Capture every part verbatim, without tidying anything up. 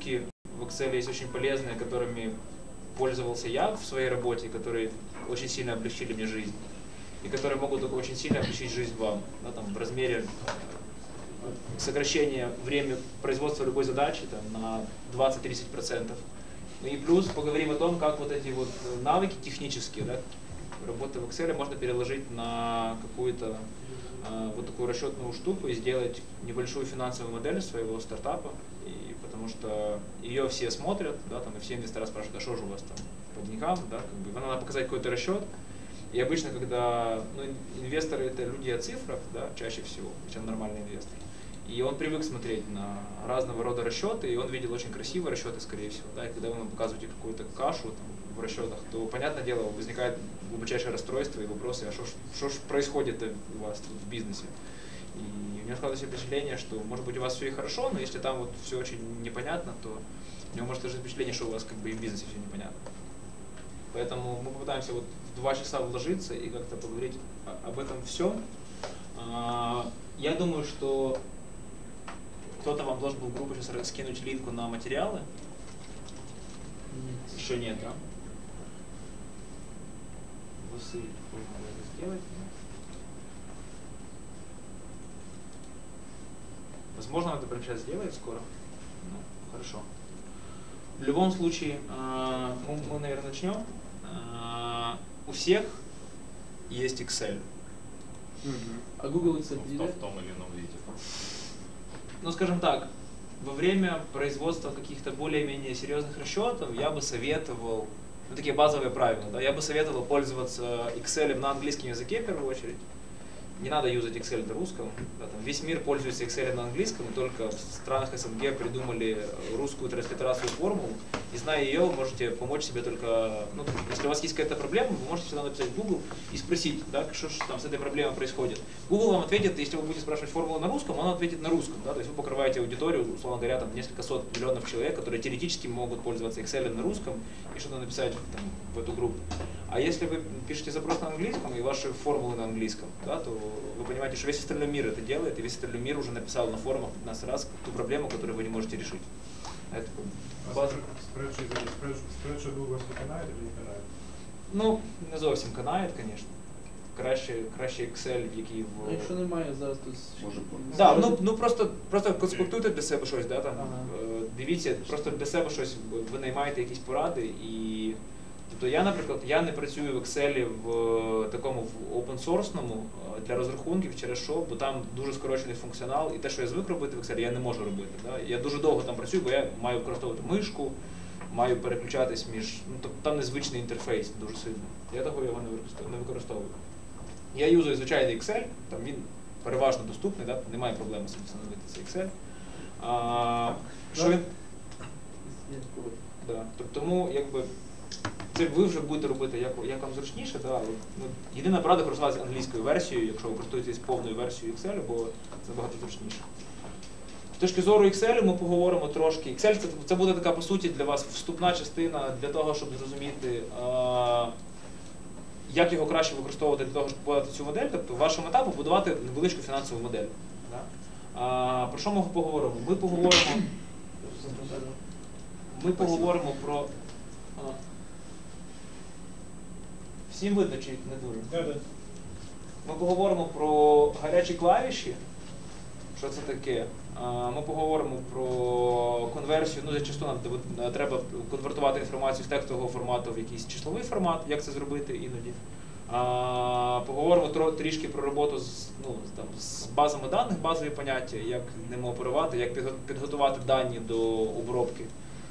штуки в Excel есть очень полезные, которыми пользовался я в своей работе, которые очень сильно облегчили мне жизнь. И которые могут только очень сильно облегчить жизнь вам. Да, там, в размере сокращения времени производства любой задачи там, на двадцать-тридцать процентов. Ну и плюс поговорим о том, как вот эти вот навыки технические, да, работы в Excel можно переложить на какую-то э, вот такую расчетную штуку и сделать небольшую финансовую модель своего стартапа. И потому что ее все смотрят, да, там, и все инвесторы спрашивают, а что же у вас там по деньгам, да, как бы, надо показать какой-то расчет. И обычно, когда ну, инвесторы это люди о цифрах, да, чаще всего, чем нормальный инвестор. И он привык смотреть на разного рода расчеты, и он видел очень красивые расчеты, скорее всего. Да, и когда вы ему показываете какую-то кашу там, в расчетах, то, понятное дело, возникает глубочайшее расстройство и вопросы, а что ж происходит у вас тут в бизнесе? И у него складывается впечатление, что, может быть, у вас все и хорошо, но если там вот все очень непонятно, то у него может сложиться впечатление, что у вас как бы и в бизнесе все непонятно. Поэтому мы попытаемся вот в два часа вложиться и как-то поговорить об этом всем. Я думаю, что кто-то вам должен был в группу сейчас скинуть линку на материалы. Нет. Еще нет, да? Василий, надо это сделать. Возможно, это прямо сейчас сделает скоро. Ну, хорошо. В любом случае, мы, мы наверное, начнем. У всех есть Excel. А Google Excel ну, в том или ином виде. Ну, скажем так, во время производства каких-то более-менее серьезных расчетов я бы советовал, ну, такие базовые правила, да, я бы советовал пользоваться Excel на английском языке в первую очередь. Не надо юзать Excel на русском. Да, там весь мир пользуется Excel на английском, и только в странах СНГ придумали русскую транслитерацию формул. И зная ее, вы можете помочь себе только, ну, если у вас есть какая-то проблема, вы можете всегда написать в Google и спросить, да, что же там с этой проблемой происходит. Google вам ответит, если вы будете спрашивать формулу на русском, он ответит на русском. Да, то есть вы покрываете аудиторию, условно говоря, там несколько сот миллионов человек, которые теоретически могут пользоваться Excel на русском и что-то написать там, в эту группу. А если вы пишете запрос на английском и ваши формулы на английском, да, то вы понимаете, что весь остальной мир это делает, и весь остальной мир уже написал на форумах пятнадцать раз ту проблему, которую вы не можете решить. Это база. Спредшит Google канает или не канает? Ну, не зовсім канає, звісно. Краще, краще Excel, який в... А якщо немає зараз, то... Може бути. Да, ну, ну просто, просто конспектуйте для себе щось, да, там, ага. Дивіться, просто для себе щось, ви наймаєте якісь поради і... Тобто я, наприклад, я не працюю в Excel в такому в open-source для розрахунків через що, бо там дуже скорочений функціонал, і те, що я звик робити в Excel, я не можу робити. Да? Я дуже довго там працюю, бо я маю використовувати мишку, маю переключатись між, ну тобто там незвичний інтерфейс дуже сильно. Я того його не використовую. Я юзаю звичайний Excel, там він переважно доступний, да? Немає проблеми собі встановити цей Excel. А, що він... Да. Тобто, тому, якби, це ви вже будете робити, як, як вам зручніше. Да? Ну, єдина порада користуватися англійською версією, якщо ви користуєтесь повною версією Excel, бо це набагато зручніше. З точки зору Excel ми поговоримо трошки. Excel це, це буде така, по суті, для вас вступна частина для того, щоб зрозуміти, а, як його краще використовувати для того, щоб побудувати цю модель. Тобто ваша мета – побудувати невеличку фінансову модель. Да? А, про що ми поговоримо? Ми поговоримо, ми поговоримо про... А, всім видно, чи не дуже? Ми поговоримо про гарячі клавіші, що це таке. Ми поговоримо про конверсію, ну, зачасту нам треба конвертувати інформацію з текстового формату в якийсь числовий формат, як це зробити іноді. Поговоримо трішки про роботу з, ну, там, з базами даних, базові поняття, як ними оперувати, як підготувати дані до обробки.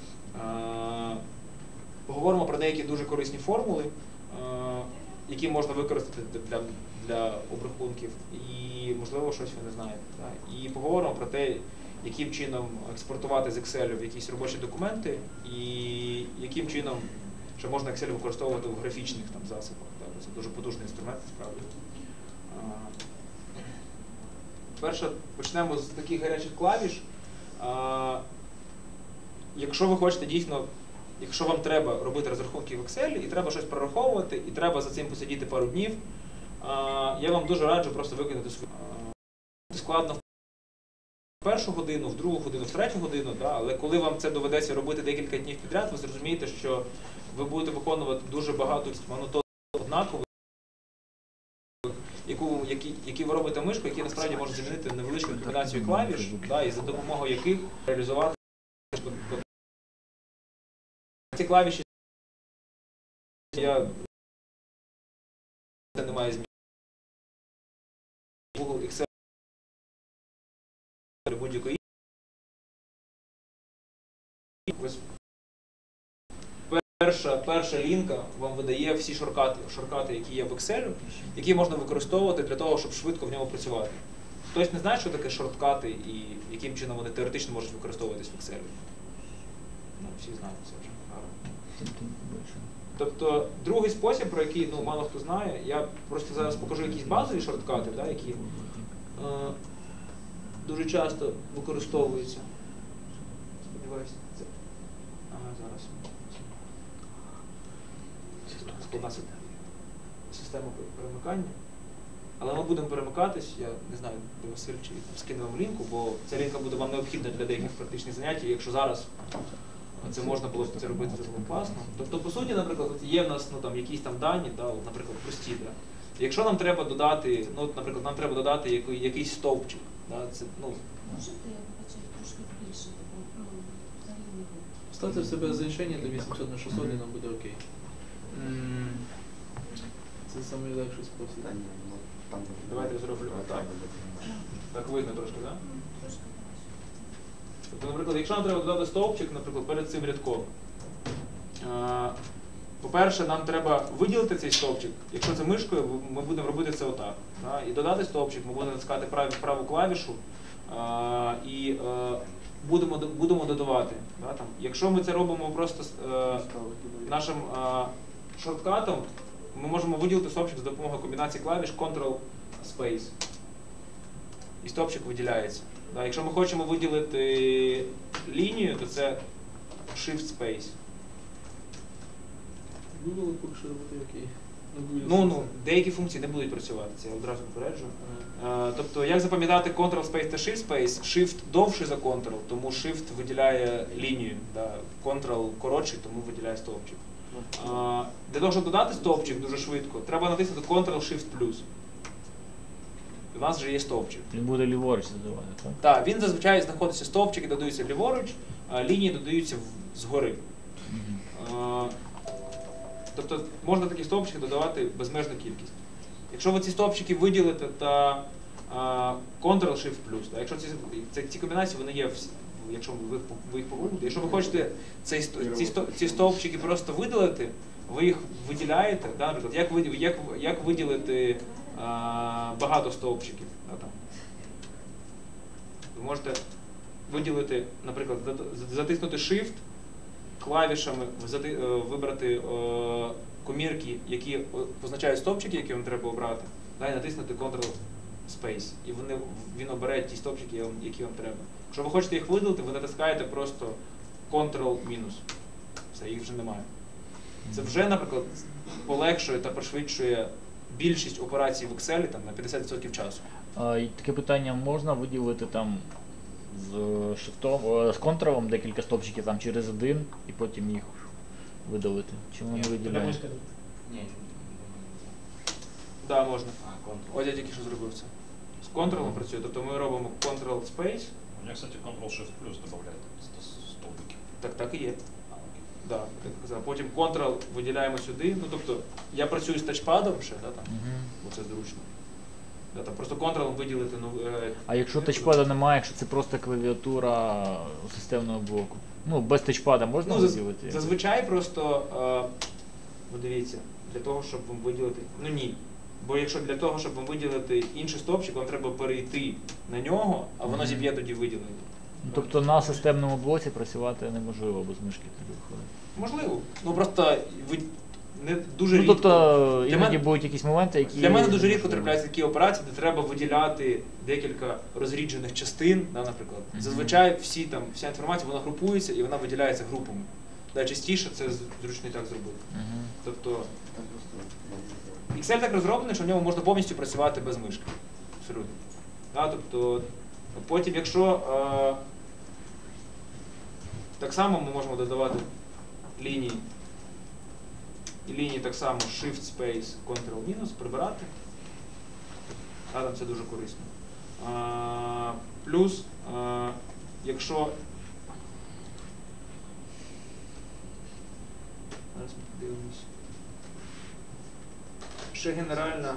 Поговоримо про деякі дуже корисні формули, які можна використати для, для обрахунків, і, можливо, щось ви не знаєте. Да? І поговоримо про те, яким чином експортувати з Excel в якісь робочі документи, і яким чином ще можна Excel використовувати в графічних там, засобах. Да? Це дуже потужний інструмент, справді. Перше, почнемо з таких гарячих клавіш. А, якщо ви хочете дійсно, якщо вам треба робити розрахунки в Excel, і треба щось прораховувати, і треба за цим посидіти пару днів, а, я вам дуже раджу просто викинути свою. Складно першу годину, в другу годину, в третю годину, да, але коли вам це доведеться робити декілька днів підряд, ви зрозумієте, що ви будете виконувати дуже багато монотонних однакових, яку, які, які ви робите мишку, які насправді можуть замінити невеличку комбінацію клавіш, да, і за допомогою яких реалізувати ці клавіші. Я це немає змін. Google Excel будь-якої. Перша, перша лінка вам видає всі шорткати, шорткати, які є в Excel, які можна використовувати для того, щоб швидко в ньому працювати. Хтось не знає, що таке шорткати і яким чином вони теоретично можуть використовуватись в Excel? Ну, всі знають це вже. Тобто, другий спосіб, про який ну, мало хто знає, я просто зараз покажу якісь базові шорткати, да, які е, дуже часто використовуються. Сподіваюся, це. Ага, зараз. Складна система перемикання. Але ми будемо перемикатись, я не знаю, де Василь чи скину вам лінку, бо ця лінка буде вам необхідна для деяких практичних занять, і якщо зараз це можна було це робити, це було класно. Тобто, по суті, наприклад, є в нас ну, там, якісь там дані, да, от, наприклад, прості. Да. Якщо нам треба додати, ну, от, наприклад, нам треба додати який, якийсь стовпчик. Да, це, ну, можете почати трошки більше, бо взагалі не було. Ставте в себе розрішення до вісімсот на шістсот і нам буде окей. Це найлегший спосіб. Давайте я зроблю так. Так видно трошки, так? Да? Трошки краще. Тобто, наприклад, якщо нам треба додати стовпчик, наприклад, перед цим рядком. По-перше, нам треба виділити цей стовпчик. Якщо це мишкою, ми будемо робити це отак. Да? І додати стовпчик, ми будемо натискати праву, праву клавішу а, і а, будемо, будемо додавати. Да? Там, якщо ми це робимо просто а, нашим а, шорткатом, ми можемо виділити стовпчик за допомогою комбінації клавіш Ctrl-Space. І стовпчик виділяється. Да? Якщо ми хочемо виділити лінію, то це Shift-Space. Google поки що робити окей. Ну, ну, деякі функції не будуть працювати, це я одразу попереджу. Ага. Е, тобто, як запам'ятати Ctrl-Space та Shift-Space? Shift довший за Ctrl, тому Shift виділяє лінію. Да? Ctrl коротший, тому виділяє стовпчик. Ага. Е, для того, щоб додати стовпчик дуже швидко, треба натиснути Ctrl-Shift+. У нас вже є стовпчик. Він буде ліворуч задавати, так? Так, він зазвичай знаходиться стовпчики, додаються ліворуч, а лінії додаються згори. Угу. Е, Тобто можна такі стовпчики додавати безмежну кількість. Якщо ви ці стовпчики виділите, та Ctrl-Shift+, та, якщо ці, ці, ці комбінації вони є, якщо ви, ви їх погуглите, якщо ви хочете цей, ці, ці стовпчики просто виділити, ви їх виділяєте, да, наприклад, як, ви, як, як виділити а, багато стовпчиків. Да, там. Ви можете виділити, наприклад, затиснути Shift, клавішами вибрати е, комірки, які позначають стовпчики, які вам треба обрати, да, і натиснути Ctrl-Space. І вони, він обере ті стовпчики, які вам треба. Якщо ви хочете їх видалити, ви натискаєте просто Ctrl-. Все, їх вже немає. Це вже, наприклад, полегшує та пришвидшує більшість операцій в Excel там, на п'ятдесят відсотків часу. А, і таке питання, можна виділити там з шифтом, з контролом декілька стопчиків там через один і потім їх видалити? Чому не виділяють? Ні. Так, можна. Ось я тільки що зробив це. З контролом працює, тобто ми робимо Ctrl-Space. У мене, кстати, Ctrl-Shift плюс додають стовпики. Так, так і є. Да, потім Ctrl виділяємо сюди. Ну, тобто, я працюю з тачпадом ще, да, там, Угу. бо це зручно. Да, там, просто Ctrl виділити. Ну, е, а якщо тачпада немає, якщо це просто клавіатура системного блоку? Ну, без тачпада можна ну, виділити? Зазвичай просто, е, ви дивіться, для того, щоб вам виділити, ну ні. Бо якщо для того, щоб вам виділити інший стовпчик, вам треба перейти на нього, а воно зіб'є тоді виділення. Ну, тобто на системному блоці працювати неможливо без мишки тоді виходить? Можливо. Ну просто ви не дуже ну, рідко. Тобто іноді мене, будуть якісь моменти, які... Для мене дуже рідко трапляються такі операції, де треба виділяти декілька розріджених частин, да, наприклад. Mm-hmm. Зазвичай всі, там, вся інформація вона групується і вона виділяється групами. Да, частіше це зручно і так зробити. Mm-hmm. Тобто Excel так розроблений, що в ньому можна повністю працювати без мишки. Абсолютно. Да, тобто Потім, якщо е, так само ми можемо додавати лінії, і лінії так само Shift Space Ctrl-мінус, прибирати. А, там це дуже корисно. А, плюс, а, якщо зараз ми подивимось. Ще генеральна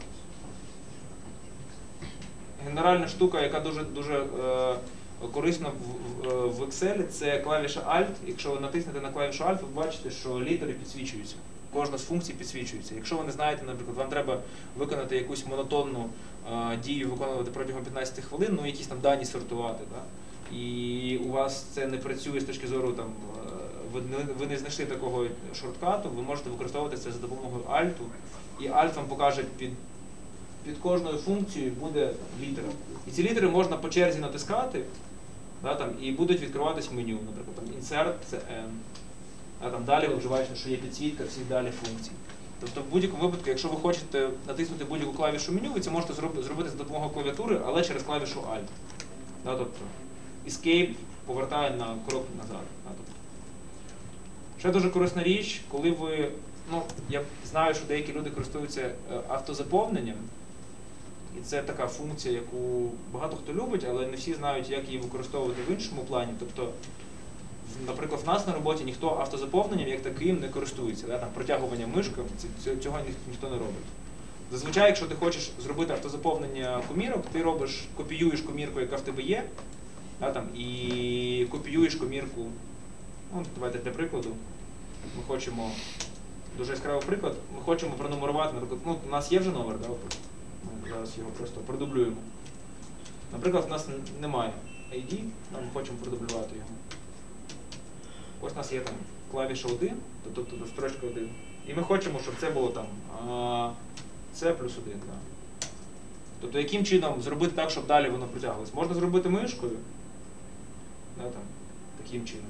генеральна штука, яка дуже дуже е, корисна в, в, в Excel, це клавіша Alt. Якщо ви натиснете на клавішу Alt, ви бачите, що літери підсвічуються. Кожна з функцій підсвічується. Якщо ви не знаєте, наприклад, вам треба виконати якусь монотонну е, дію, виконувати протягом п'ятнадцяти хвилин, ну якісь там дані сортувати, да? І у вас це не працює з точки зору, там, е, ви, не, ви не знайшли такого шорткату, ви можете використовувати це за допомогою Alt, і Alt вам покаже під, під кожною функцією буде літера. І ці літери можна по черзі натискати, да, там, і будуть відкриватись меню, наприклад, там, Insert це N. А там далі ви вживаєте, що є підсвітка всіх далі функцій. Тобто в будь-якому випадку, якщо ви хочете натиснути будь-яку клавішу меню, ви це можете зробити за допомогою клавіатури, але через клавішу Alt. Да, тобто Escape повертає на крок назад. Да, тобто. Ще дуже корисна річ, коли ви, ну, я знаю, що деякі люди користуються автозаповненням, і це така функція, яку багато хто любить, але не всі знають, як її використовувати в іншому плані. Тобто, наприклад, в нас на роботі ніхто автозаповненням як таким не користується, да? Там, протягуванням мишкою, цього ні, ніхто не робить. Зазвичай, якщо ти хочеш зробити автозаповнення комірок, ти робиш, копіюєш комірку, яка в тебе є, да, там, і копіюєш комірку. Ну, давайте для прикладу. Ми хочемо, дуже яскравий приклад, ми хочемо пронумерувати, наприклад, ну, у нас є вже номер, да? Ми зараз його просто продублюємо. Наприклад, в нас немає ай ді, ми хочемо продублювати його. Ось у нас є там клавіша один, тобто строчка один. І ми хочемо, щоб це було там С плюс один. Да. Тобто яким чином зробити так, щоб далі воно протягувалось? Можна зробити мишкою, да, там, таким чином.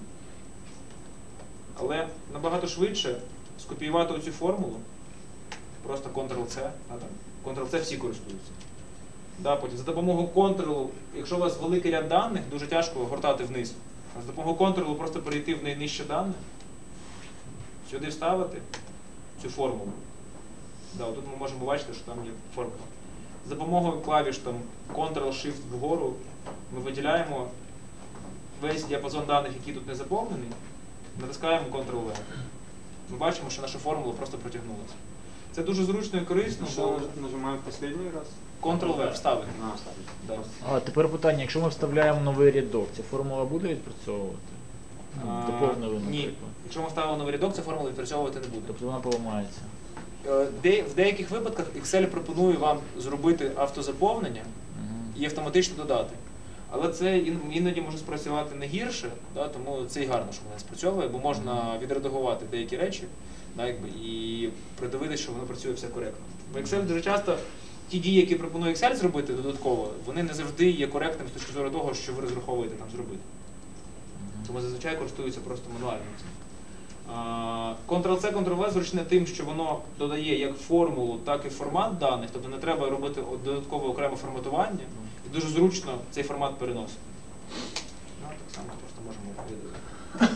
Але набагато швидше скопіювати оцю формулу, просто контрол-С, да, там, контрол-С всі користуються. Да, потім за допомогою контролу, якщо у вас великий ряд даних, дуже тяжко гортати вниз. А за допомогою контролу просто перейти в найнижче дане, сюди вставити цю формулу. Да, тут ми можемо бачити, що там є формула. За допомогою клавіш там, Ctrl-Shift вгору ми виділяємо весь діапазон даних, який тут не заповнений, натискаємо Ctrl-V. Ми бачимо, що наша формула просто протягнулася. Це дуже зручно і корисно. Що нажимаємо в останній раз? Ctrl-V вставити. А, вставити. Да. А тепер питання, якщо ми вставляємо новий рядок, ця формула буде відпрацьовувати? А, Доповнили, ні. наприклад. Якщо ми ставимо новий рядок, ця формула відпрацьовувати не буде. Тобто вона поламається. Де, в деяких випадках Excel пропонує вам зробити автозаповнення Угу. і автоматично додати. Але це іноді може спрацювати не гірше, да, тому це і гарно, що воно спрацьовує, бо можна відредагувати деякі речі, да, якби, і придивитися, що воно працює все коректно. Бо Excel дуже часто ті дії, які пропонує Excel зробити додатково, вони не завжди є коректними з точки зору того, що ви розраховуєте там зробити. Тому зазвичай користуються просто мануальним цим. Ctrl-C, Ctrl-V зручне тим, що воно додає як формулу, так і формат даних, тобто не треба робити додаткове окреме форматування, і дуже зручно цей формат переносити. Ну, так само просто можемо видати.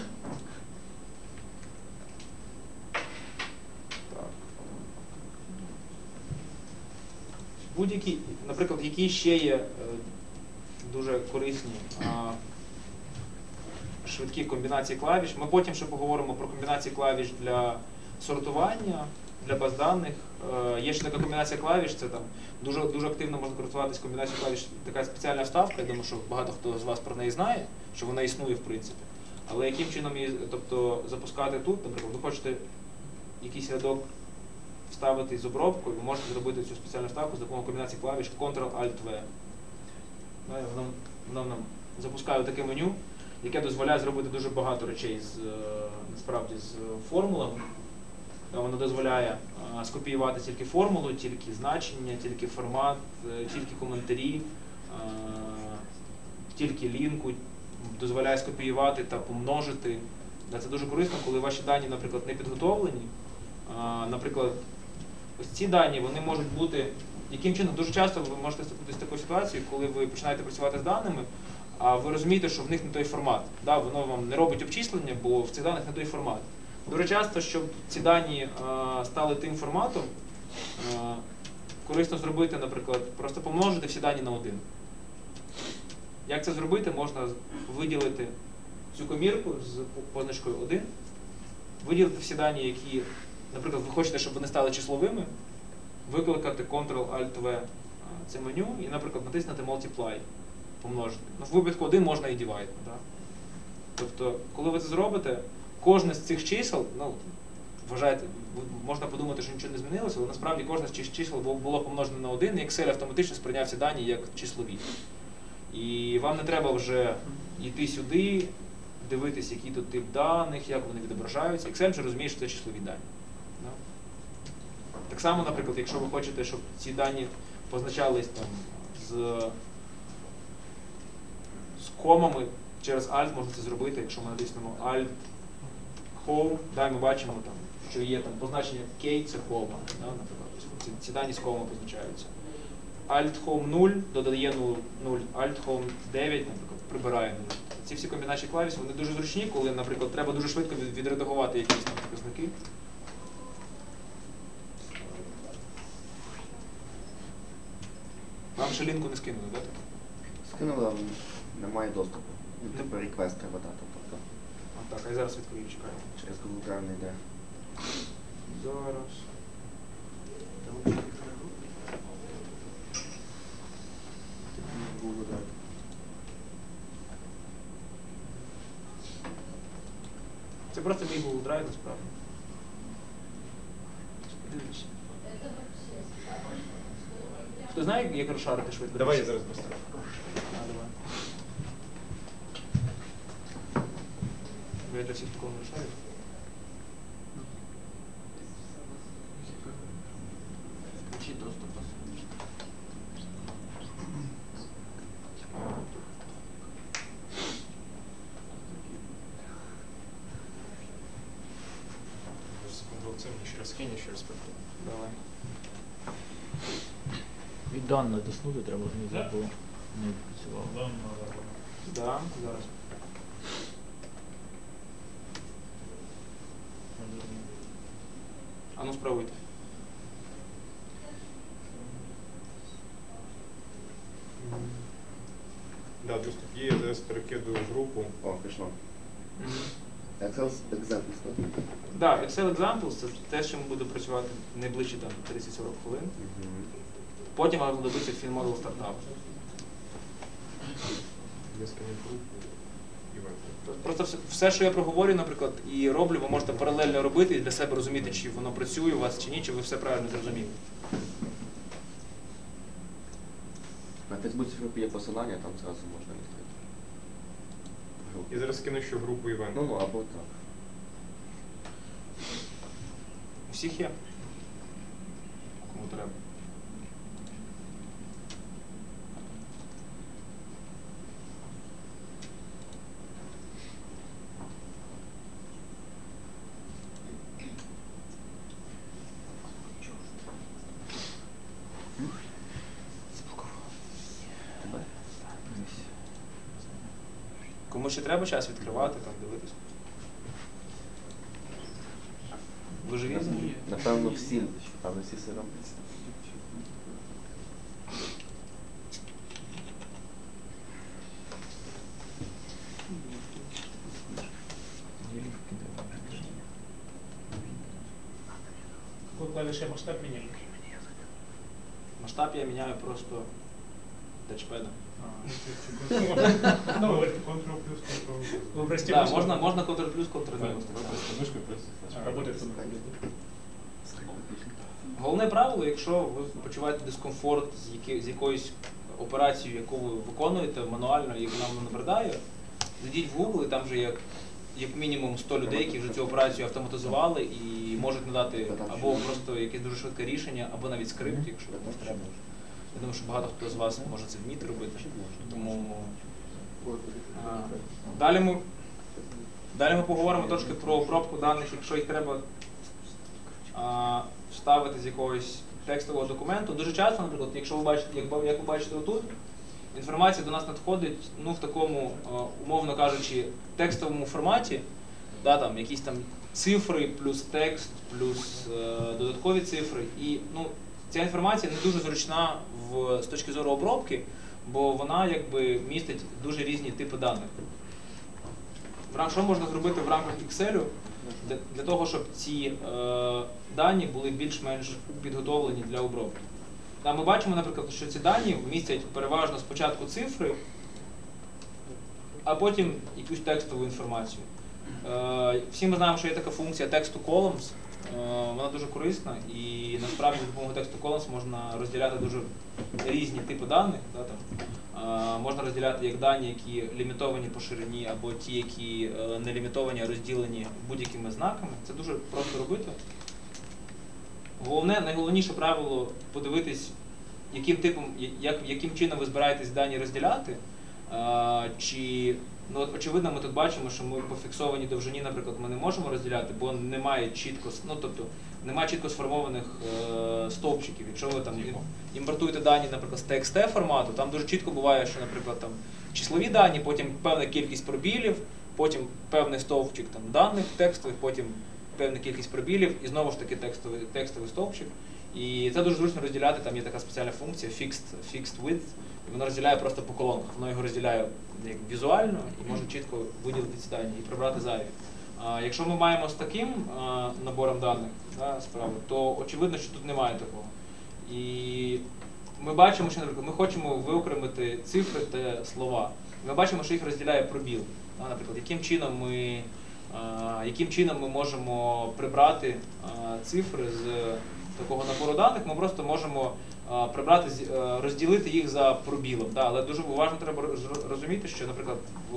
Будь-які, наприклад, які ще є е, дуже корисні а, швидкі комбінації клавіш. Ми потім ще поговоримо про комбінації клавіш для сортування, для баз даних. Е, є ще така комбінація клавіш, це там дуже, дуже активно можна користуватися комбінацією клавіш, така спеціальна вставка, я думаю, що багато хто з вас про неї знає, що вона існує в принципі. Але яким чином її, тобто, запускати тут, наприклад, ви хочете якийсь рядок вставити з обробкою, ви можете зробити цю спеціальну вставку з допомогою комбінації клавіш Ctrl-Alt-V. Воно, воно нам запускає таке меню, яке дозволяє зробити дуже багато речей з, насправді, з формулами. Воно дозволяє а, скопіювати тільки формулу, тільки значення, тільки формат, тільки коментарі, а, тільки лінку, дозволяє скопіювати та помножити. Це дуже корисно, коли ваші дані, наприклад, не підготовлені. А, наприклад, ось ці дані вони можуть бути Яким чином? Дуже часто ви можете стикнутися з такою ситуацією, коли ви починаєте працювати з даними, а ви розумієте, що в них не той формат. Да, воно вам не робить обчислення, бо в цих даних не той формат. Дуже часто, щоб ці дані а, стали тим форматом, а, корисно зробити, наприклад, просто помножити всі дані на один. Як це зробити? Можна виділити цю комірку з позначкою один, виділити всі дані, які, наприклад, ви хочете, щоб вони стали числовими, викликати контрол-альт-в це меню і, наприклад, натиснути Multiply, помножити. Ну, в випадку один можна і divide. Да? Тобто, коли ви це зробите, кожне з цих чисел, ну, вважаєте, можна подумати, що нічого не змінилося, але насправді кожне з цих чисел було помножено на один, і Excel автоматично сприйняв ці дані як числові. І вам не треба вже йти сюди, дивитись, який тут тип даних, як вони відображаються. Excel вже розуміє, що це числові дані. Да? Так само, наприклад, якщо ви хочете, щоб ці дані позначались там, з, з комами, через Alt можна це зробити, якщо ми натиснемо Alt, Home, да, ми бачимо, там, що є там, позначення K, це кома. Да, наприклад, ці, ці дані з комами позначаються. Alt-Home нуль додає нуль, Alt-Home дев'ять, наприклад, прибирає нуль. Ці всі комбінації клавіш, вони дуже зручні, коли, наприклад, треба дуже швидко відредагувати якісь там показники. Вам ще лінку не скинули, так? Скинули, але немає доступу. Ну, типу реквест треба дати. Тобто. А так, а я зараз відкрию, чекаю. Через Google Drive не йде. Зараз. Google Drive. Це просто мій Google Drive, насправді. Подивіться. Хто знає, як розшарити швидко? Давай я зараз поставлю. А, давай. Ви для всіх такого не розшарюєте? Включіть доступ. Контрол-C мне еще раз скинь, еще раз попробуй. Давай. Від дан натиснути треба, знизу було. Не працювало. Да, зараз. А ну спробуйте. Да, доступ є, я зараз перекидую в групу. О, пішло. Excel Examples. Да, Excel Examples це те, що ми будемо працювати найближчі там тридцять-сорок хвилин. Потім вам знадобиться фінмодул стартап. Я скину групу і в Просто все, все, що я проговорю, наприклад, і роблю, ви можете паралельно робити і для себе розуміти, чи воно працює у вас, чи ні, чи ви все правильно зрозуміли. На Фейсбуці групі є посилання, там зразу можна відкрити. Я зараз скину ще в групу івент. Ну, ну, або так. У всіх є? Кому треба. Кому ще треба час відкривати, там, дивитись? Ви живі? Напевно, всім, але всі все роблять. Какой клавишей масштаб меняли? Масштаб я міняю просто тачпедом. Ну, Ctrl плюс Ctrl. Выбросьте Так, можна, можна Ctrl плюс, Ctrl мінус. Мышкой просто. Работает он. Головне правило, якщо ви почуваєте дискомфорт з, які, з якоюсь операцією, яку ви виконуєте мануально, і вона вам набридає, зайдіть в Google, і там вже є як мінімум сто людей, які вже цю операцію автоматизували і можуть надати або просто якесь дуже швидке рішення, або навіть скрипт, якщо комусь треба. Я думаю, що багато хто з вас може це вміти робити. Тому а, далі ми, далі ми поговоримо трошки про обробку даних, якщо їх треба а, вставити з якогось текстового документу. Дуже часто, наприклад, якщо ви бачите, як, як ви бачите отут, інформація до нас надходить ну, в такому, умовно кажучи, текстовому форматі, да, там, якісь там цифри, плюс текст, плюс е, додаткові цифри. І ну, ця інформація не дуже зручна в, з точки зору обробки, бо вона якби містить дуже різні типи даних. Що можна зробити в рамках Excel для, для того, щоб ці е, дані були більш-менш підготовлені для обробки? Да, ми бачимо, наприклад, що ці дані містять переважно спочатку цифри, а потім якусь текстову інформацію. Е, всі ми знаємо, що є така функція text-to-columns. Е, вона дуже корисна і насправді за допомогою text-to-columns можна розділяти дуже різні типи даних. Да, там. Е, можна розділяти як дані, які лімітовані по ширині, або ті, які е, не лімітовані, а розділені будь-якими знаками. Це дуже просто робити. Головне, найголовніше правило подивитись, яким типом, як, яким чином ви збираєтесь дані розділяти. А, чи, ну, очевидно, ми тут бачимо, що ми по фіксованій довжині, наприклад, ми не можемо розділяти, бо немає чітко, ну, тобто, немає чітко сформованих е, стовпчиків. Якщо ви там імпортуєте дані, наприклад, з ті екс ті формату, там дуже чітко буває, що, наприклад, там числові дані, потім певна кількість пробілів, потім певний стовпчик там, даних текстових, потім певна кількість пробілів і знову ж таки текстовий, текстовий стовпчик. І це дуже зручно розділяти, там є така спеціальна функція fixed, fixed width, і воно розділяє просто по колонках. Воно його розділяє як візуально і може чітко виділити ці дані і прибрати зайві. А, якщо ми маємо з таким а, набором даних да, справи, то очевидно, що тут немає такого. І ми бачимо, що, наприклад, ми хочемо виокремити цифри та слова. Ми бачимо, що їх розділяє пробіл. Да, наприклад, яким чином ми Uh, яким чином ми можемо прибрати uh, цифри з такого набору даних, ми просто можемо uh, прибрати, uh, розділити їх за пробілом. Да, але дуже уважно треба розуміти, що, наприклад, в,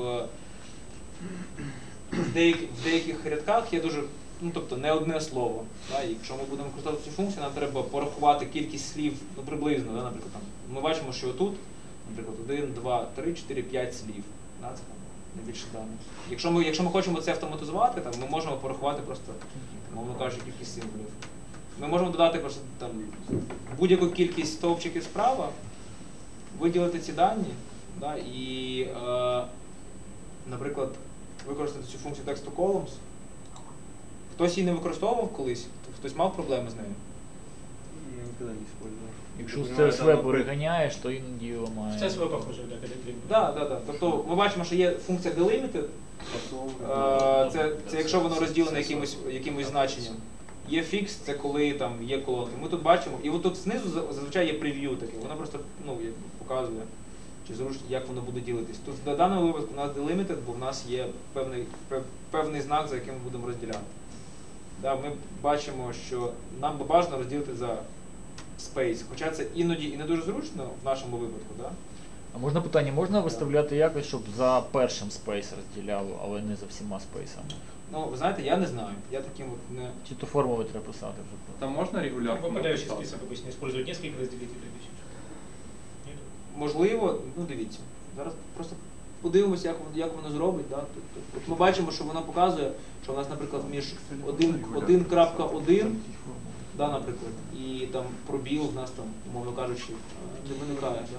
в, деяких, в деяких рядках є дуже, ну, тобто не одне слово. Да, і якщо ми будемо використовувати цю функцію, нам треба порахувати кількість слів ну, приблизно. Да, наприклад, там, ми бачимо, що тут, наприклад, один, два, три, чотири, п'ять слів. Да, це не більше даних. Якщо ми, якщо ми хочемо це автоматизувати, там, ми можемо порахувати просто, мовно кажучи, кількість символів. Ми можемо додати просто там будь-яку кількість стовпчиків справа, виділити ці дані, да, і, е, наприклад, використати цю функцію text-to-columns. Хтось її не використовував колись, хтось мав проблеми з нею? Я ніколи не использовал. Якщо з це ес ве переганяєш, то іноді ламає. Це ес ве похоже, да, коли треба. Так, так, так. Тобто ми бачимо, що є функція delimited, е, це, це якщо воно розділене якимось, якимось значенням. Є fix, це коли там є колонки. Ми тут бачимо, і от тут знизу зазвичай є прев'ю таке, воно просто ну, показує, чи зручно, як воно буде ділитись. Тут в даному випадку у нас delimited, бо в нас є певний, певний знак, за яким ми будемо розділяти. Да, ми бачимо, що нам би бажано розділити за space, хоча це іноді і не дуже зручно в нашому випадку. Да? А можна питання, можна виставляти якось, щоб за першим спейс розділяло, але не за всіма спейсами? Ну, ви знаєте, я не знаю. Я таким от не... Чи то формули треба писати вже? Там можно регулярно? Выпадающий список обычно используют несколько разделителей. Нет? Можливо, ну дивіться, зараз просто подивимося, як, як воно зробить. Да? Тобто, от ми бачимо, що воно показує, що у нас, наприклад, між один крапка один, да, наприклад, і там пробіл в нас там, умовно кажучи, не виникає. Да?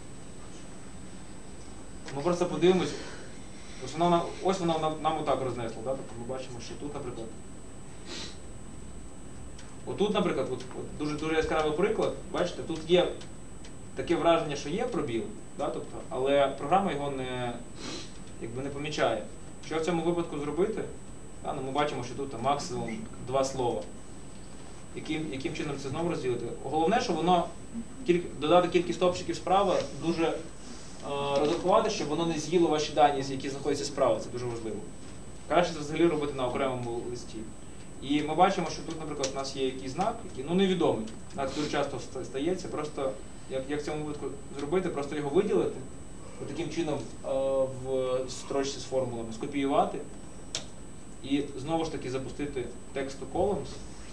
Ми просто подивимось, ось воно нам, ось воно нам, нам отак рознесло. Да? Тобто ми бачимо, що тут, наприклад, отут, наприклад, от, от дуже, дуже яскравий приклад, бачите, тут є таке враження, що є пробіл, да? Тобто, але програма його не, якби, не помічає. Що в цьому випадку зробити? Да? Ну, ми бачимо, що тут максимум два слова. Яким, яким чином це знову розділити? Головне, що воно кіль, додати кількість стопчиків справа дуже е, розрахувати, щоб воно не з'їло ваші дані, які знаходяться справа. Це дуже важливо. Краще це взагалі робити на окремому листі. І ми бачимо, що тут, наприклад, у нас є якийсь знак, який ну, невідомий. Так дуже часто стається. Просто як, як в цьому випадку зробити, просто його виділити, таким чином е, в строчці з формулами скопіювати і знову ж таки запустити text-to-columns.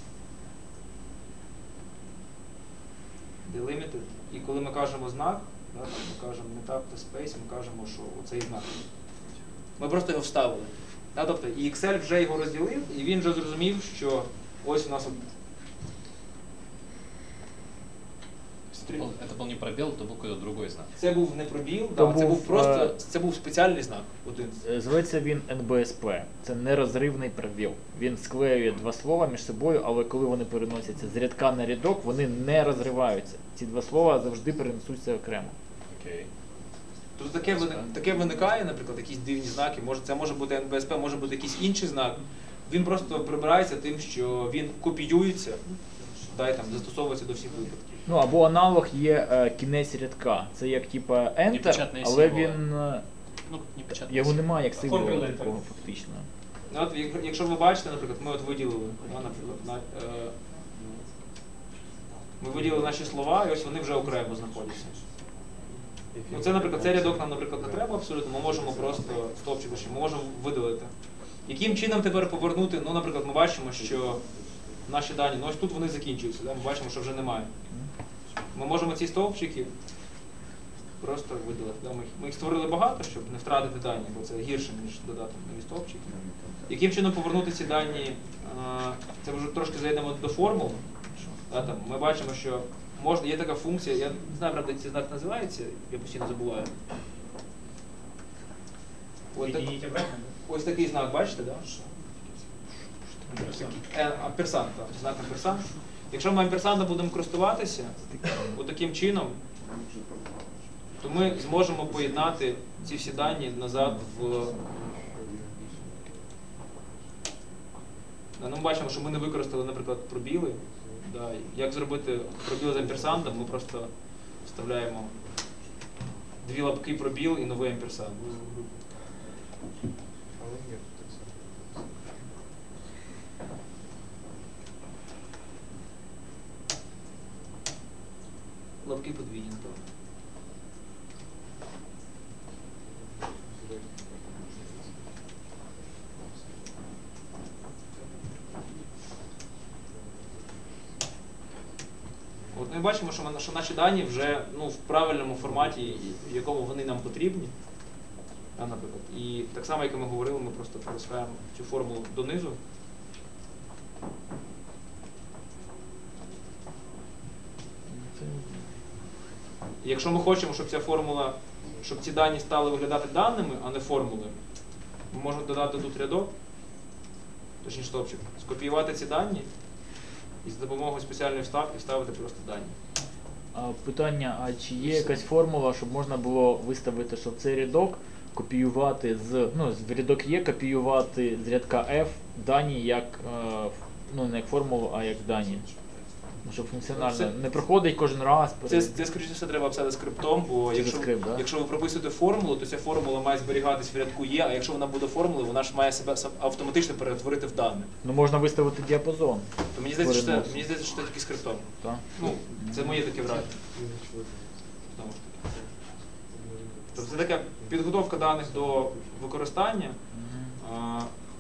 Delimited. І коли ми кажемо знак, да, ми кажемо не так, то space, ми кажемо, що оцей знак. Ми просто його вставили. Да, тобто, і Excel вже його розділив, і він вже зрозумів, що ось у нас Это был, это был не пробел, это был какой-то другой знак. Це був не пробіл, То да, це був, був просто, е, це був спеціальний знак. Один. Е, Зветься він ен бе ес пе. Це нерозривний пробіл. Він склеює два слова між собою, але коли вони переносяться з рядка на рядок, вони не розриваються. Ці два слова завжди перенесуться окремо. Окей. Тобто таке, вини- таке виникає, наприклад, якісь дивні знаки, може, це може бути ен бе ес пе, може бути якийсь інший знак. Він просто прибирається тим, що він копіюється, да, і там застосовується до всіх випадків. Ну або аналог є е, кінець рядка. Це як типа Enter, Непечатний але символ. він е, Ну, не печатный. його немає як символу Формула такого Enter. фактично. Ну, от, як- якщо ви бачите, наприклад, ми от виділили, да, наприклад, на, е, ми виділили наші слова, і ось вони вже окремо знаходяться. Ну, це, наприклад, цей рядок нам, наприклад, не треба абсолютно, ми можемо просто стовпчик, ми можемо видалити. Яким чином тепер повернути? Ну, наприклад, ми бачимо, що наші дані, ну ось тут вони закінчуються, да? Ми бачимо, що вже немає. Ми можемо ці стовпчики просто видалити. Да? Ми, їх- ми їх створили багато, щоб не втратити дані, бо це гірше, ніж додати нові стовпчики. Яким чином повернути ці дані? А, це вже трошки зайдемо до формул. Да, там, ми бачимо, що можна, є така функція, я не знаю, правда, цей знак називається, я постійно забуваю. От так- Объединить обратно, ось такий знак, бачите, да? Е, Амперсант, так, знак амперсант. Якщо ми амперсантом будемо користуватися таким чином, то ми зможемо поєднати ці всі дані назад в. Да, ну, ми бачимо, що ми не використали, наприклад, пробіли. Да, як зробити пробіл з амперсантом, ми просто вставляємо дві лапки пробіл і новий амперсант. Лапки подвійні, так. От ми бачимо, що, ми- що наші дані вже ну, в правильному форматі, в якому вони нам потрібні. Да, наприклад. І так само, як і ми говорили, ми просто пересуваємо цю формулу донизу. І якщо ми хочемо, щоб ця формула, щоб ці дані стали виглядати даними, а не формулою, ми можемо додати тут рядок, точніше стовпчик, скопіювати ці дані і за допомогою спеціальної вставки вставити просто дані. А питання, а чи є якась формула, щоб можна було виставити, щоб цей рядок копіювати з, ну, з рядок є, копіювати з рядка F дані як, е, ну, не як формулу, а як дані. Ну, щоб функціонально Це- не проходить кожен раз. Це, перед- це скоріше все, треба писати скриптом, бо Через якщо, скрипт, да? якщо ви прописуєте формулу, то ця формула має зберігатись в рядку є, а якщо вона буде формулою, вона ж має себе сам- автоматично перетворити в дане. Ну можна виставити діапазон. То мені здається, що це, Перенос. мені здається, що це тільки скриптом. Так? Ну, це моє таке враження. Знову ж таки. Тобто це така підготовка даних до використання. А,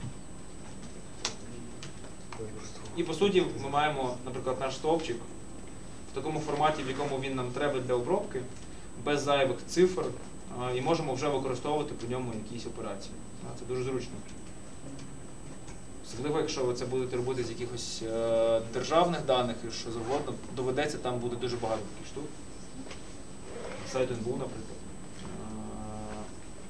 І по суті ми маємо, наприклад, наш стовпчик в такому форматі, в якому він нам треба для обробки, без зайвих цифр, а, і можемо вже використовувати по ньому якісь операції. А, Це дуже зручно. Особливо, якщо ви це будете робити з якихось е, державних даних і що завгодно, доведеться, там буде дуже багато таких штук. Сайт ен бе у, наприклад. Е,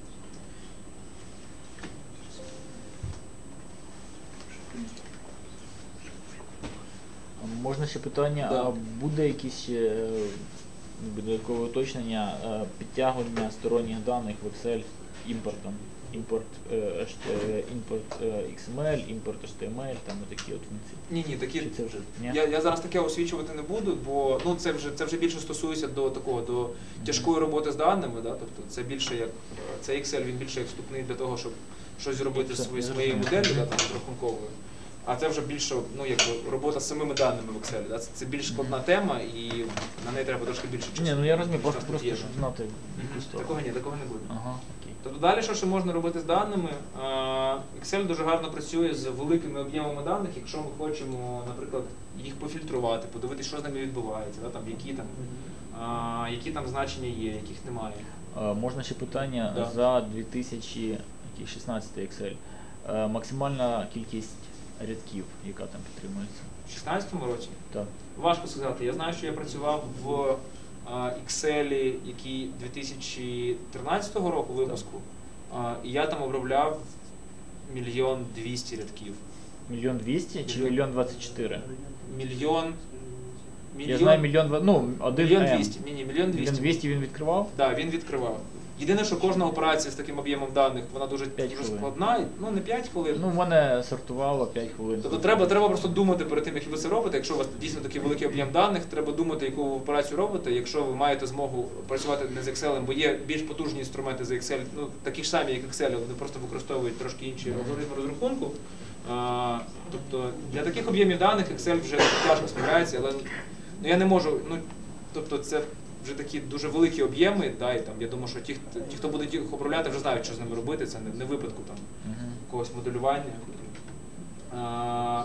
А можна ще питання, Да. а буде якісь ще е, додаткове уточнення е, підтягування сторонніх даних в Excel імпортом? Імпорт, е, еш те- е, імпорт е, ікс ем ель, імпорт ейч ті ем ель, там такі от функції. Ні, ні, такі. Чи це вже ні? Я, я зараз таке освічувати не буду, бо ну, це, вже, це вже більше стосується до такого, до тяжкої роботи з даними. Да? Тобто це більше як це Excel, він більше як вступний для того, щоб щось зробити Це- свої, я своєю зрозумів. моделлю, да, там, розрахунковою. А це вже більше ну, якби, робота з самими даними в Excel. Да? Це, це більш складна тема і на неї треба трошки більше часу. Ні, ну я розумію, ніж просто, нас просто тут є. щоб знати яку сторону. Такого ні, такого не буде. Ага, окей. Тобто далі, що ще можна робити з даними? А, Excel дуже гарно працює з великими об'ємами даних, якщо ми хочемо, наприклад, їх пофільтрувати, подивитися, що з ними відбувається, да, там, які, там, а, які там значення є, яких немає. А, можна ще питання Да. за дві тисячі шістнадцятий Excel. Е, максимальна кількість рядків, яка там підтримується? У шістнадцятому році Так. важко сказати. Я знаю, що я працював в а, Excel, які дві тисячі тринадцятого року випуску, а, і я там обробляв мільйон двісті рядків. Мільйон двісті чи Мільйон- мільйон двадцять чотири? Мільйон... Я знаю мільйон два, ну, один Мільйон М. двісті. Ні, ні, мільйон Мільйон двісті. двісті він відкривав? Так, він відкривав. Єдине, що кожна операція з таким об'ємом даних, вона дуже, П'ять дуже хвилин. складна. і- Ну, не п'ять хвилин. Ну, в мене сортувало п'ять хвилин. Тобто треба, треба просто думати перед тим, як ви це робите. Якщо у вас дійсно такий великий об'єм даних, треба думати, яку ви операцію робите. Якщо ви маєте змогу працювати не з Excel, бо є більш потужні інструменти за Excel, ну такі ж самі, як Excel, вони просто використовують трошки інші алгоритми розрахунку. А, тобто для таких об'ємів даних Excel вже тяжко справляється, але ну, я не можу. Ну, тобто це вже такі дуже великі об'єми, да, і там я думаю, що ті, хто- ті, хто буде їх обробляти, вже знають, що з ними робити. Це не, не випадку там Мгм. якогось моделювання. А,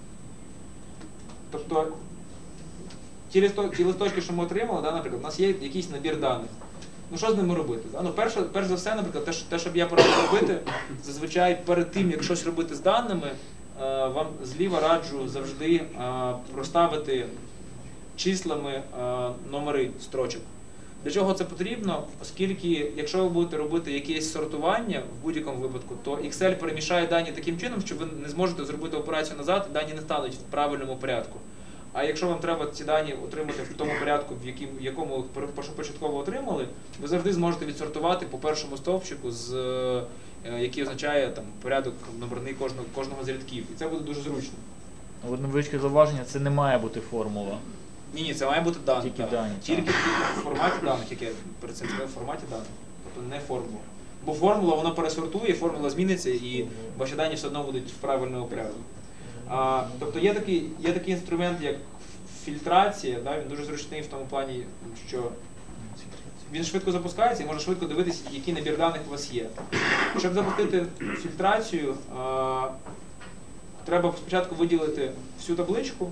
тобто ті, листо, ті листочки, що ми отримали, да, наприклад, у нас є якийсь набір даних. Ну що з ними робити? Да? Ну, перше, перш за все, наприклад, те, що, те, що б я порадив робити, зазвичай перед тим, як щось робити з даними, е, вам зліва раджу завжди е, проставити числами е, номери строчок. Для чого це потрібно? Оскільки, якщо ви будете робити якесь сортування в будь-якому випадку, то Excel перемішає дані таким чином, що ви не зможете зробити операцію назад, і дані не стануть в правильному порядку. А якщо вам треба ці дані отримати в тому порядку, в яким- в якому ви першопочатково отримали, ви завжди зможете відсортувати по першому стовпчику, з, е, який означає там, порядок номерний кожного, кожного з рядків. І це буде дуже зручно. От невеличке зауваження, це не має бути формула. Ні, ні, це має бути дані. Тільки так. дані, Тільки, так. тільки в форматі даних, як я перед цим сказав, в форматі даних. Тобто не формула. Бо формула, вона пересортує, формула зміниться, і ваші дані все одно будуть в правильному порядку. А, тобто є такий, є такий інструмент, як фільтрація, да, він дуже зручний в тому плані, що він швидко запускається і може швидко дивитися, який набір даних у вас є. Щоб запустити фільтрацію, а, треба спочатку виділити всю табличку.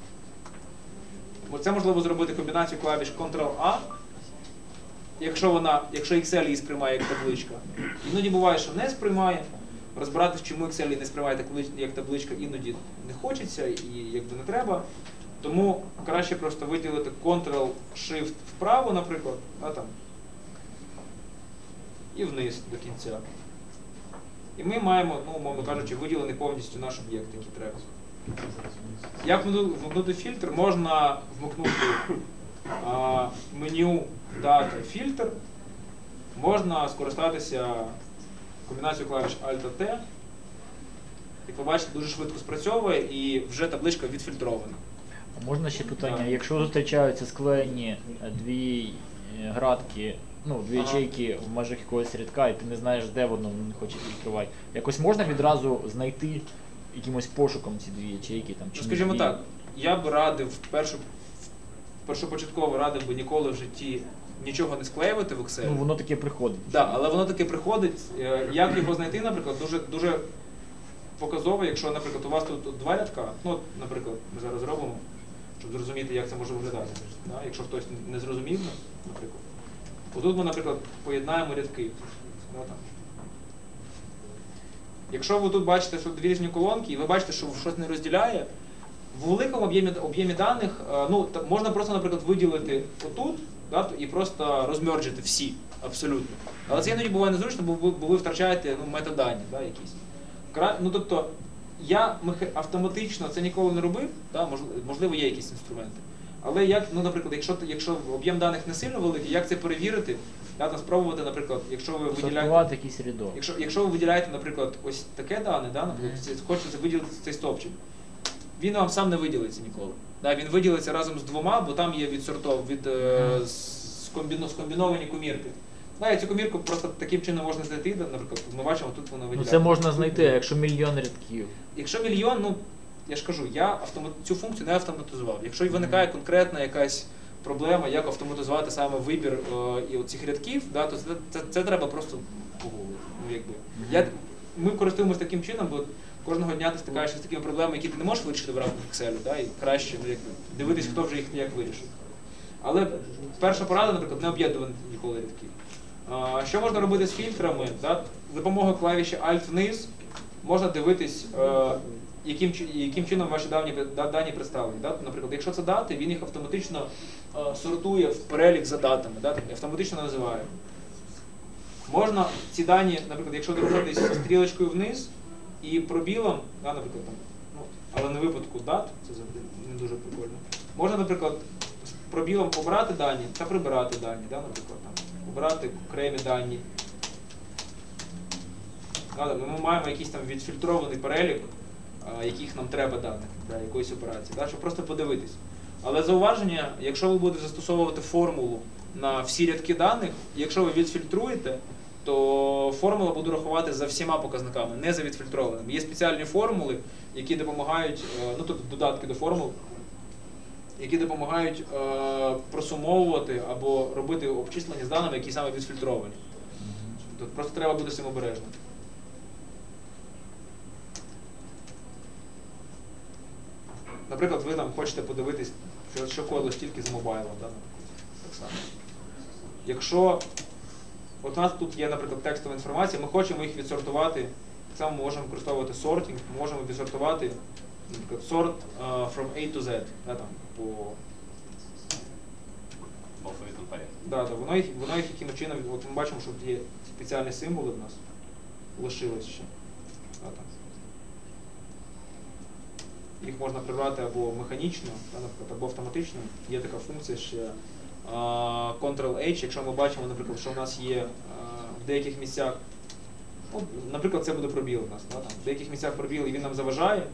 Це можливо зробити комбінацію клавіш контрол-А, якщо вона, якщо Excel її сприймає як табличка. Іноді буває, що не сприймає. Розбиратися, чому Excel її не сприймає як табличка, іноді не хочеться і якби не треба. Тому краще просто виділити контрол-Shift вправо, наприклад, а, там, і вниз до кінця. І ми маємо, ну, умовно кажучи, виділений повністю наш об'єкт, який треба. Як вмикнути фільтр? Можна вмикнути а, меню Data фільтр, можна скористатися комбінацією клавіш Alt-T. Як ви бачите, дуже швидко спрацьовує і вже табличка відфільтрована. А можна ще питання? Так. Якщо зустрічаються склеєні е, дві е, градки, ну, дві Ага. ячейки в межах якогось рядка, і ти не знаєш, де воно, не хочеш відкривати, якось можна відразу знайти якимось пошуком ці дві ячейки? Там, чи Ну, не скажімо дві? так, я б радив, першу, першопочатково радив би ніколи в житті нічого не склеювати в Excel. Ну, воно таке приходить. Так, але воно таки приходить. Е, Як його знайти, наприклад, дуже, дуже показово, якщо, наприклад, у вас тут два рядка, ну, от, наприклад, ми зараз зробимо, щоб зрозуміти, як це може виглядати. Да? Якщо хтось не зрозумів, наприклад. Отут ми, наприклад, поєднаємо рядки. Да, там. Якщо ви тут бачите, що дві різні колонки, і ви бачите, що щось не розділяє, в великому об'ємі об'ємі даних е, ну, та- можна просто, наприклад, виділити отут, да, і просто розмерджити всі, абсолютно. Але це іноді буває незручно, бо ви, бо ви втрачаєте ну, метадані, да, якісь. Кра- Ну, тобто, я меха- автоматично це ніколи не робив, да, можливо, можливо, є якісь інструменти. Але як, ну, наприклад, якщо, ти- якщо об'єм даних не сильно великий, як це перевірити? Да, там спробувати, наприклад, якщо ви виділяєте. Сортувати якийсь рядок. Якщо, якщо ви виділяєте, наприклад, ось таке дане, да, наприклад, Мгм. це- хочете виділити цей стовпчик, він вам сам не виділиться ніколи. Да, він виділиться разом з двома, бо там є відсортов, від, е, Мгм. скомбіно, скомбіновані комірки. Да, і цю комірку просто таким чином можна знайти, да, наприклад, ми бачимо, тут вона Ну, виділяється. це можна знайти, а якщо мільйон рядків. Якщо мільйон, ну, я ж кажу, я автомат... цю функцію не автоматизував. Якщо виникає конкретна якась проблема, як автоматизувати саме вибір е, і цих рядків, да, то це, це, це треба просто погуглити. Ну, якби. Я, ми користуємося таким чином, бо кожного дня ти стикаєшся з такими проблемами, які ти не можеш вирішити в рамках Excel, да, і краще ну, якби, дивитись, хто вже їх як вирішив. Але перша порада, наприклад, не об'єднувати ніколи рядків. А, що можна робити з фільтрами? Да? За допомогою клавіші Alt вниз можна дивитись е, яким, чи- яким чином ваші дані, да- дані представлені. Да? Наприклад, якщо це дати, він їх автоматично е, сортує в перелік за датами, да? Тобто автоматично називає. Можна ці дані, наприклад, якщо рухатись стрілочкою вниз і пробілом, да, наприклад, там, ну, але не в випадку дат, це завжди не дуже прикольно. Можна, наприклад, з пробілом обрати дані та прибирати дані, да, наприклад, там, обрати окремі дані. Да, ми маємо якийсь там відфільтрований перелік, а, яких нам треба даних для якоїсь операції, да, щоб просто подивитись. Але зауваження, якщо ви будете застосовувати формулу на всі рядки даних, якщо ви відфільтруєте, то формула буде рахувати за всіма показниками, не за відфільтрованими. Є спеціальні формули, які допомагають, е, ну тобто додатки до формул, які допомагають е, просумовувати або робити обчислення з даними, які саме відфільтровані. Тут просто треба бути з цим обережним. Наприклад, ви там хочете подивитись, що, що коїлось тільки з мобайлом, да? Так само. Якщо от у нас тут є, наприклад, текстова інформація, ми хочемо їх відсортувати, так само ми можемо використовувати сортинг, ми можемо відсортувати, наприклад, sort uh, from A to Z, да, там, по... В алфавитном порядке. Да, да, воно їх, воно їх якимось чином, от ми бачимо, що є спеціальні символи в нас, лишилось ще. Да, там. Їх можна прибрати або механічно, да, наприклад, або автоматично. Є така функція ще контрол-H, якщо ми бачимо, наприклад, що в нас є а, в деяких місцях, ну, наприклад, це буде пробіл у нас, да, там, в деяких місцях пробіл і він нам заважає.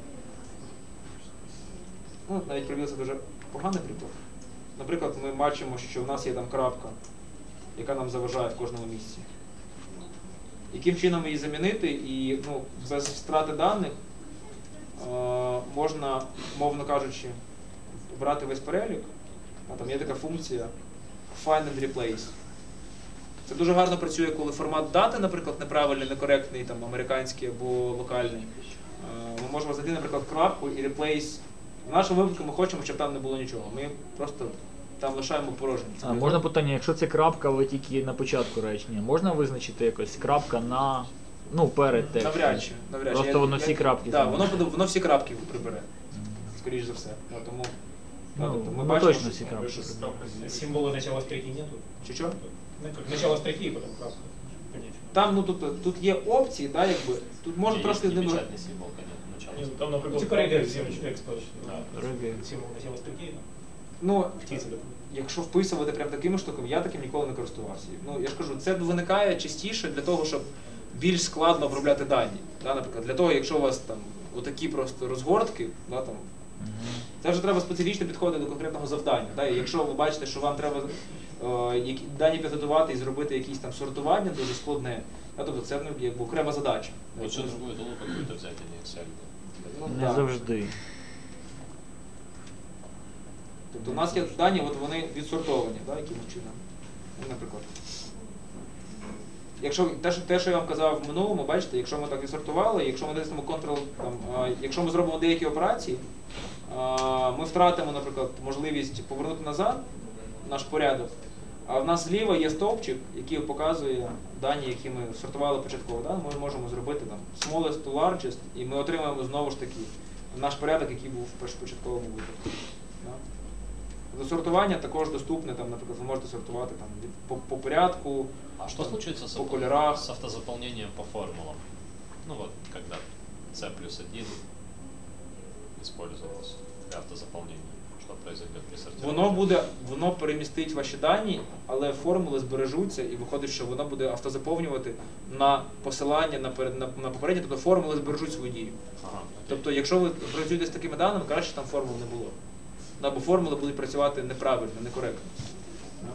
Ну, навіть пробіл це дуже поганий приклад. Наприклад, ми бачимо, що в нас є там крапка, яка нам заважає в кожному місці. Яким чином її замінити і, ну, без втрати даних е, можна, мовно кажучи, брати весь перелік. А там є така функція find and replace. Це дуже гарно працює, коли формат дати, наприклад, неправильний, некоректний, там, американський або локальний. Е, Ми можемо зайти, наприклад, крапку і replace. В нашому випадку ми хочемо, щоб там не було нічого. Ми просто там лишаємо порожнє. А, можна питання, якщо це крапка, але тільки на початку речення, можна визначити якось крапка на, ну, перед текстом? Навряд чи. Навряд чи. Просто Я- воно я- всі крапки Да, зробить. воно, воно всі крапки прибере, скоріш за все. Да, тому, да, Ну, тобто ми ну, бачимо, точно що- всі крапки прибере. Символа начала строки нету? Чи що? Ну, как начало строки и потом крапка. Понятно. Там, ну, тут, тут є опції, да, якби, тут можна трошки з ними... Непечатный символ, конечно, начало. Нет, Там, например, типа регер, экспорт. Да. Регер. Символ начала строки, Ну, птица, допустим. якщо вписувати прям такими штуками, я таким ніколи не користувався. Ну, я ж кажу, це виникає частіше для того, щоб більш складно обробляти дані. Да, наприклад, для того, якщо у вас там отакі просто розгортки, да, там, це вже треба специфічно підходити до конкретного завдання. Да? І якщо ви бачите, що вам треба е, які, дані підготувати і зробити якісь там сортування дуже складне, да? Тобто це ну, якби окрема задача. Лучше другую долу какую-то взять, а не Excel. Ну, Не да. завжди. Тобто у нас є дані, от вони відсортовані, да, якимось чином. Ну, наприклад. Якщо те, що, те, що я вам казав в минулому, бачите, якщо ми так відсортували, якщо ми натиснемо Ctrl, там, а, якщо ми зробимо деякі операції, а, ми втратимо, наприклад, можливість повернути назад наш порядок, а в нас зліва є стовпчик, який показує дані, які ми сортували початково. Да? Ми можемо зробити там smallest to largest, і ми отримаємо знову ж таки наш порядок, який був в початковому випадку. Да? До сортування також доступне, там, наприклад, ви можете сортувати там, від, по, по порядку, А что случится с, по авто- кольорах. с автозаполнением по формулам? Ну вот, когда C плюс один использовалось для автозаполнения. Что произойдет при сортировке? Воно буде, воно перемістить ваші дані, але формули збережуться і виходить, що воно буде автозаповнювати на посилання на, перед- на, на попереднє, тобто формули збережуть свою дію. Ага, окей. Тобто, якщо ви працюєте з такими даними, краще там формул не було. Да, бо формули будуть працювати неправильно, некоректно. Да.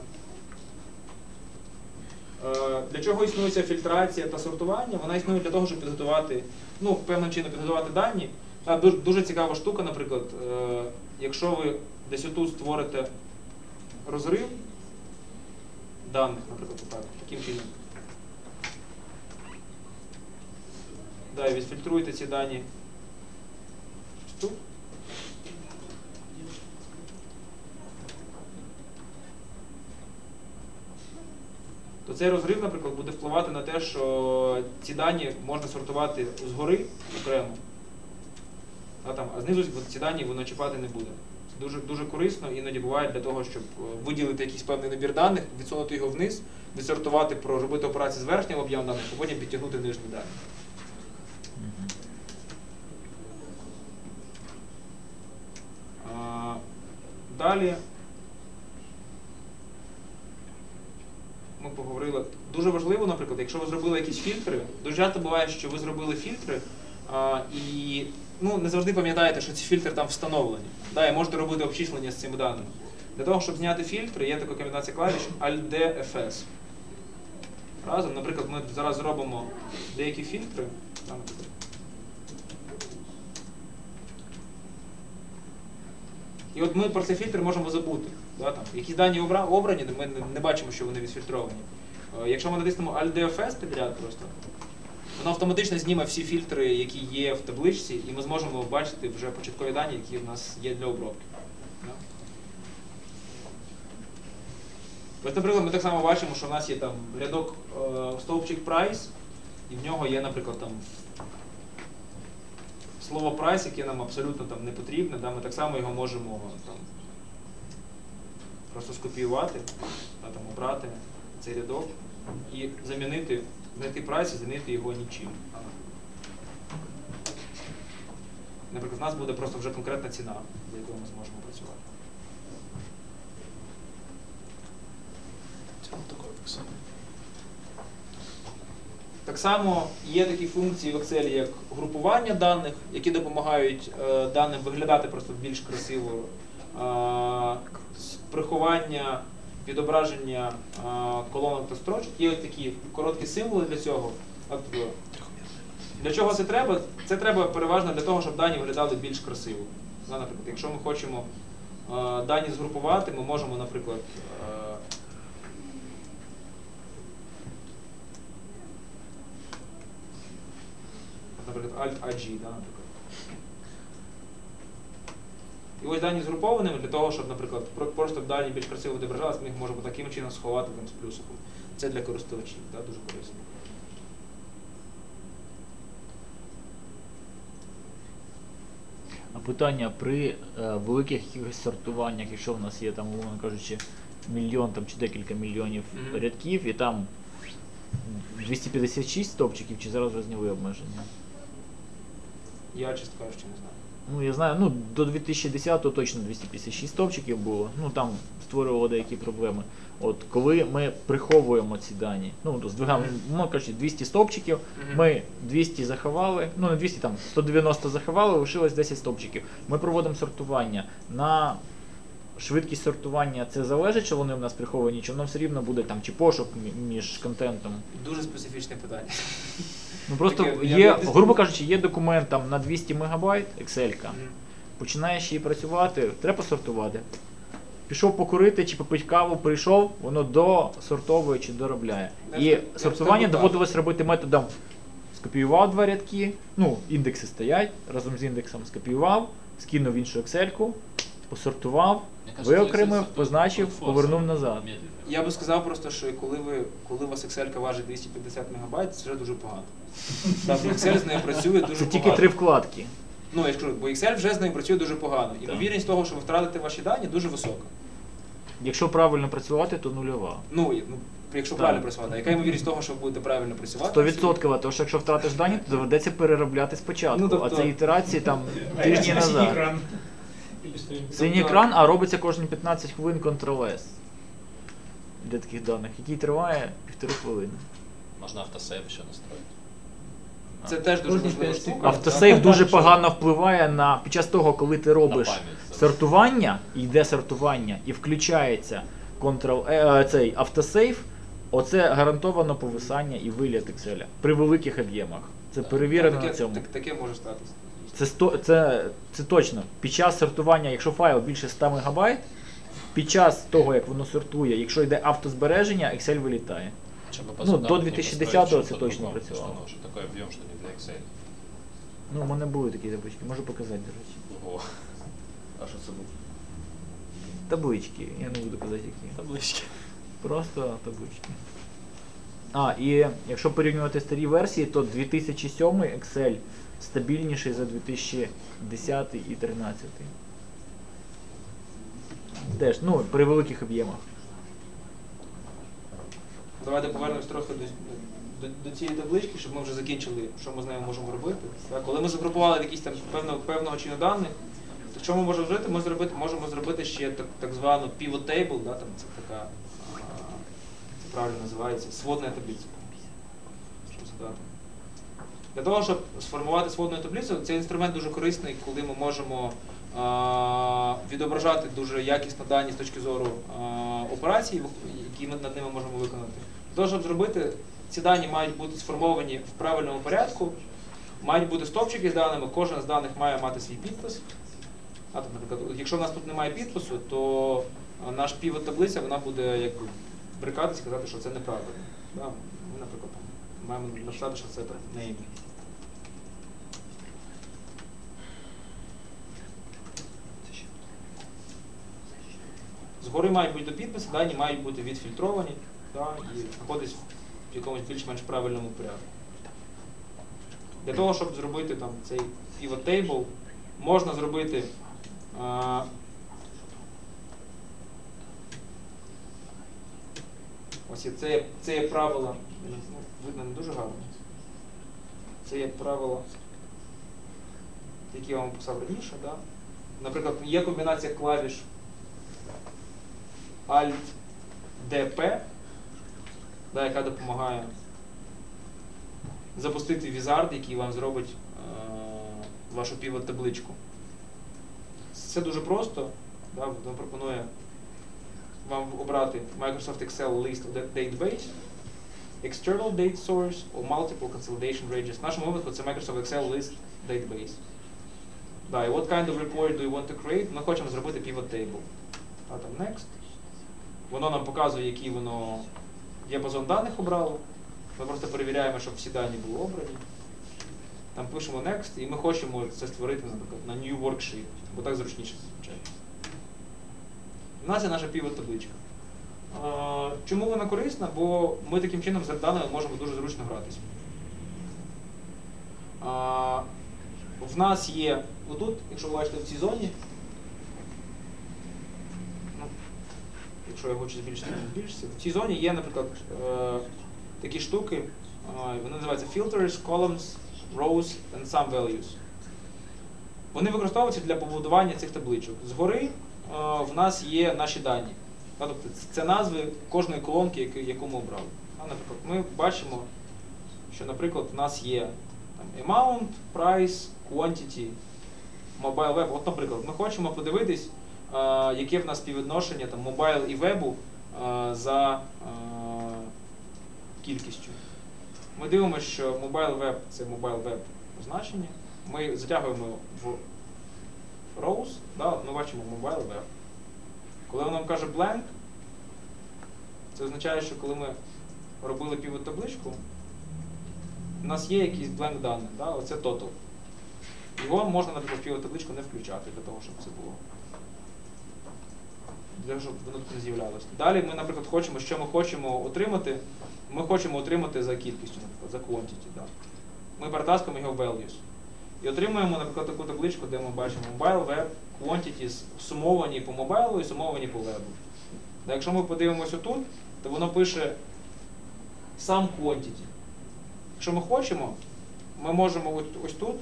Е, Для чого існує ця фільтрація та сортування? Вона існує для того, щоб підготувати, ну, певним чином підготувати дані. А, дуже, дуже цікава штука, наприклад, е, якщо ви десь отут створите розрив даних, наприклад, так, таким чином. Да, і відфільтруєте ці дані тут. То цей розрив, наприклад, буде впливати на те, що ці дані можна сортувати згори окремо. Да, там, а знизу от ці дані воно чіпати не буде. Це дуже, дуже корисно, іноді буває для того, щоб виділити якийсь певний набір даних, відсунути його вниз, відсортувати, проробити операції з верхнім об'ємом даних, а потім підтягнути нижні дані. А, далі ми поговорили. Дуже важливо, наприклад, якщо ви зробили якісь фільтри, дуже часто буває, що ви зробили фільтри а, і ну, не завжди пам'ятаєте, що ці фільтри там встановлені. Да, і можете робити обчислення з цими даними. Для того, щоб зняти фільтри, є така комбінація клавіш Alt-D F S. Разом, наприклад, ми зараз зробимо деякі фільтри. Там, наприклад. І от ми про цей фільтр можемо забути. Да, там, якісь дані обра- обрані, ми не, не бачимо, що вони відфільтровані. Е, якщо ми натиснемо Alt-D F S підряд просто, воно автоматично зніме всі фільтри, які є в табличці, і ми зможемо бачити вже початкові дані, які в нас є для обробки. Да? Ось, наприклад, ми так само бачимо, що в нас є там рядок е, стовпчик price, і в нього є, наприклад, там слово price, яке нам абсолютно там не потрібне, да? Ми так само його можемо там просто скопіювати, да, там, обрати цей рядок і замінити, знайти прайс і замінити його нічим. Наприклад, у нас буде просто вже конкретна ціна, за якою ми зможемо працювати. Так само є такі функції в Excel, як групування даних, які допомагають е, даним виглядати просто більш красиво, е, приховання, відображення е, колонок та строчок. Є ось такі короткі символи для цього. От, для чого це треба? Це треба переважно для того, щоб дані виглядали більш красиво. Да, наприклад, якщо ми хочемо е, дані згрупувати, ми можемо, наприклад, е, наприклад, Alt-A G, да, наприклад. І ось дані згрупованими для того, щоб, наприклад, просто дані більш красиво відображалися, ми їх можемо таким чином сховати там, з плюсиком. Це для користувачів, да, дуже корисно. А питання при е, великих якихось сортуваннях, якщо в нас є там, умовно кажучи, мільйон там, чи декілька мільйонів Мгм. рядків, і там двісті п'ятдесят шість стовпчиків, чи зараз різнові обмеження? Я, чесно кажучи, не знаю. Ну, я знаю, ну, до дві тисячі десятого точно двісті п'ятдесят шість стовпчиків було, ну, там створювало деякі проблеми. От, коли ми приховуємо ці дані, ну, здвигаємо, ну, кажучи, двісті стовпчиків, Мгм. ми двісті заховали, ну, не двісті, там, сто дев'яносто заховали, лишилось десять стовпчиків. Ми проводимо сортування. На швидкість сортування це залежить, що вони в нас приховані, чи воно все рівно буде там, чи пошук мі- між контентом? Дуже специфічне питання. Ну, просто Таке, я- є, я- грубо кажучи, є документ там на двісті мегабайт, Excel-ка. Мгм. Починаєш її працювати, треба сортувати. Пішов покурити чи попити каву, прийшов, воно досортовує чи доробляє. Я І б- я б сортування сказав, доводилось робити методом скопіював два рядки, ну, індекси стоять, разом з індексом скопіював, скинув в іншу Excel-ку, посортував, виокремив, позначив, повернув назад. Я би сказав просто, що коли ви, коли у вас Excel важить двісті п'ятдесят мегабайт, це вже дуже погано. Там Excel з нею працює дуже Це погано. тільки три вкладки. Ну, я ж кажу, бо Excel вже з нею працює дуже погано. Ймовірність того, що ви втратите ваші дані, дуже висока. Якщо правильно працювати, то нульова. Ну, і- ну якщо Так. правильно працювати. Яка ймовірність того, що ви будете правильно працювати? сто відсотків, тому що якщо втратиш дані, то доведеться переробляти спочатку. Ну, тобто- А це ітерації там А тижні я на синий назад. экран. Или что-нибудь. Синій Тобто- екран, а робиться кожні п'ятнадцять хвилин контрол-С для таких даних, який триває півтори хвилини. Можно автосейв еще настроить. Це теж дуже Кожні важлива п'ять штука. секунд. Автосейв дуже погано впливає на під час того, коли ти робиш пам'ять. сортування, йде сортування і включається контрол, е, цей автосейв, оце гарантовано повисання і виліт Excel при великих об'ємах. Це перевірено таке, на цьому. так- таке може статися. Це, сто, це, це точно. Під час сортування, якщо файл більше ста мегабайт, під час того, як воно сортує, якщо йде автозбереження, Excel вилітає. Чтобы Ну, по судам до не дві тисячі построить десятого что-то це точно другое, працювало. Что, ну, что такой объем, что не для Excel. Ну, у мене були такі таблички, можу показати, до речі. Ого. А що це буде? Таблички, я не буду казати які. Таблички. Просто таблички. А, і якщо порівнювати старі версії, то дві тисячі сьомий Excel стабільніший за дві тисячі десятий і дві тисячі тринадцятий. Теж, ну, при великих об'ємах. Давайте повернемось трохи до, до, до цієї таблички, щоб ми вже закінчили, що ми з нею можемо робити. Так, коли ми загрупували якісь там певного, певного чину даних, то що ми можемо зробити? Ми зробити, можемо зробити ще так, так звану pivot table, да, там це така, а, це правильно називається, сводна таблиця. Щоб задати. Для того, щоб сформувати сводну таблицю, цей інструмент дуже корисний, коли ми можемо а, відображати дуже якісно дані з точки зору а, операцій, які ми над ними можемо виконати. Для того, щоб зробити, ці дані мають бути сформовані в правильному порядку, мають бути стовпчики з даними, кожен з даних має мати свій підпис. А, так, наприклад, якщо в нас тут немає підпису, то наш pivot таблиця вона буде якби брикатись і казати, що це неправильно. Да? Ми, наприклад, маємо написати, що це так, name. Згори мають бути до підпису, дані мають бути відфільтровані, да, і знаходитись в якомусь більш-менш правильному порядку. Для того, щоб зробити там цей pivot table, можна зробити а, ось є, це, є, це є правила, ну, видно не дуже гарно. Це є правила, які я вам писав раніше. Да? Наприклад, є комбінація клавіш Alt-D-P, да, яка допомагає запустити візард, який вам зробить е, вашу pivot-табличку. Це дуже просто. Да, він пропонує вам обрати Microsoft Excel List Database, External Date Source or Multiple Consolidation Ranges. В нашому випадку це Microsoft Excel List Database. Да, і what kind of report do you want to create? Ми хочемо зробити pivot table. А там Next. Воно нам показує, який воно діапазон даних обрало. Ми просто перевіряємо, щоб всі дані були обрані. Там пишемо Next, і ми хочемо це створити, наприклад, на New Worksheet, бо так зручніше зазвичай. У нас є наша pivot-табличка. Чому вона корисна? Бо ми таким чином з даними можемо дуже зручно гратися. В нас є отут, якщо ви бачите в цій зоні, ну, якщо я хочу збільшити, то збільшиться, в цій зоні є, наприклад, такі штуки, вони називаються filters, columns, rows and sum values. Вони використовуються для побудування цих табличок. Згори в нас є наші дані. Тобто це назви кожної колонки, яку ми обрали. Наприклад, ми бачимо, що, наприклад, в нас є там, amount, price, quantity, mobile web. От, наприклад, ми хочемо подивитись, яке в нас співвідношення там, mobile і вебу за кількістю. Ми дивимося, що mobile web – це mobile web значення. Ми затягуємо в rows, да, ми бачимо mobile web. Коли воно нам каже blank, це означає, що коли ми робили pivot-табличку, у нас є якийсь blank дані, да, оце total. Його можна, наприклад, в pivot-табличку не включати для того, щоб це було. Для того, щоб воно тут не з'являлося. Далі ми, наприклад, хочемо, що ми хочемо отримати. Ми хочемо отримати за кількістю, наприклад, за quantity. Да. Ми перетаскуємо його в values. І отримуємо, наприклад, таку табличку, де ми бачимо mobile, web, quantities сумовані по мобайлу і сумовані по вебу. Да, якщо ми подивимося тут, то воно пише сам quantity. Якщо ми хочемо, ми можемо ось, ось тут,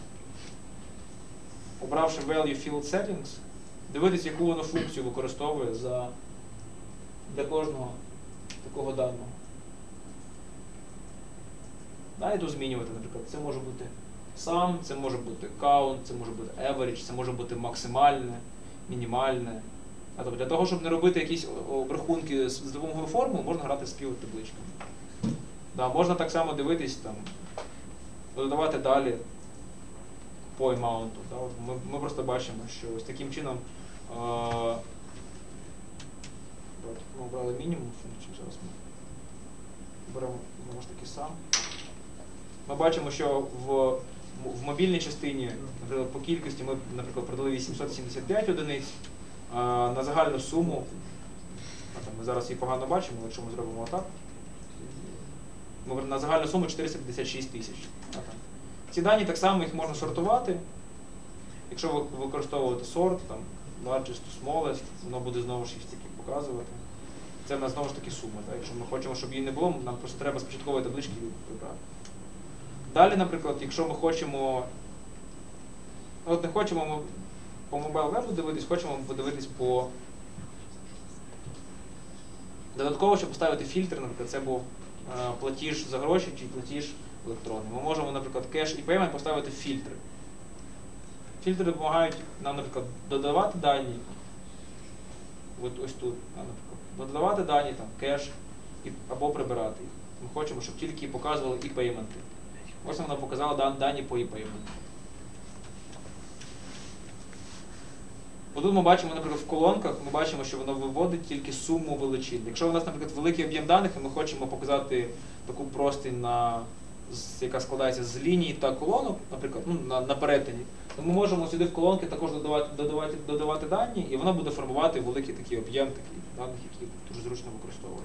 обравши value field settings, дивитися, яку воно функцію використовує за, для кожного такого даного. Да, і тут змінювати, наприклад, це може бути sum, це може бути count, це може бути average, це може бути максимальне, мінімальне. А тобто для того, щоб не робити якісь обрахунки з допомогою формул, можна грати з pivot-табличками. Да, можна так само дивитись, там, додавати далі по amount. Да, от ми, ми просто бачимо, що ось таким чином е, ми обрали мінімум функцію, зараз ми беремо знову ж таки сам. Ми бачимо, що в, в мобільній частині, наприклад, по кількості ми, наприклад, продали вісімсот сімдесят п'ять одиниць, а на загальну суму, а там, ми зараз її погано бачимо, якщо ми зробимо отак, ми на загальну суму чотириста п'ятдесят шість тисяч. Ці дані так само їх можна сортувати. Якщо ви використовувати сорт, там, largest to smallest, воно буде знову ж їх тільки показувати. Це в нас знову ж таки сума. Так? Якщо ми хочемо, щоб її не було, нам просто треба з початкової таблички її прибрати. Далі, наприклад, якщо ми хочемо, от не хочемо ми по мобайл вебу дивитись, хочемо подивитись по додатково, щоб поставити фільтр, наприклад, це був е, платіж за гроші чи платіж електронний. Ми можемо, наприклад, кеш і payment поставити в фільтри. Фільтри допомагають нам, наприклад, додавати дані, от ось тут, наприклад, додавати дані, там, кеш і, або прибирати їх. Ми хочемо, щоб тільки показували і пейменти. Ось вона показала дан, дані по і payment. Тут ми бачимо, наприклад, в колонках, ми бачимо, що воно виводить тільки суму величин. Якщо у нас, наприклад, великий об'єм даних, і ми хочемо показати таку простинь, на, яка складається з ліній та колонок, наприклад, ну, на, на перетині, то ми можемо сюди в колонки також додавати, додавати, додавати дані, і воно буде формувати великий такий об'єм такий даних, які дуже зручно використовують.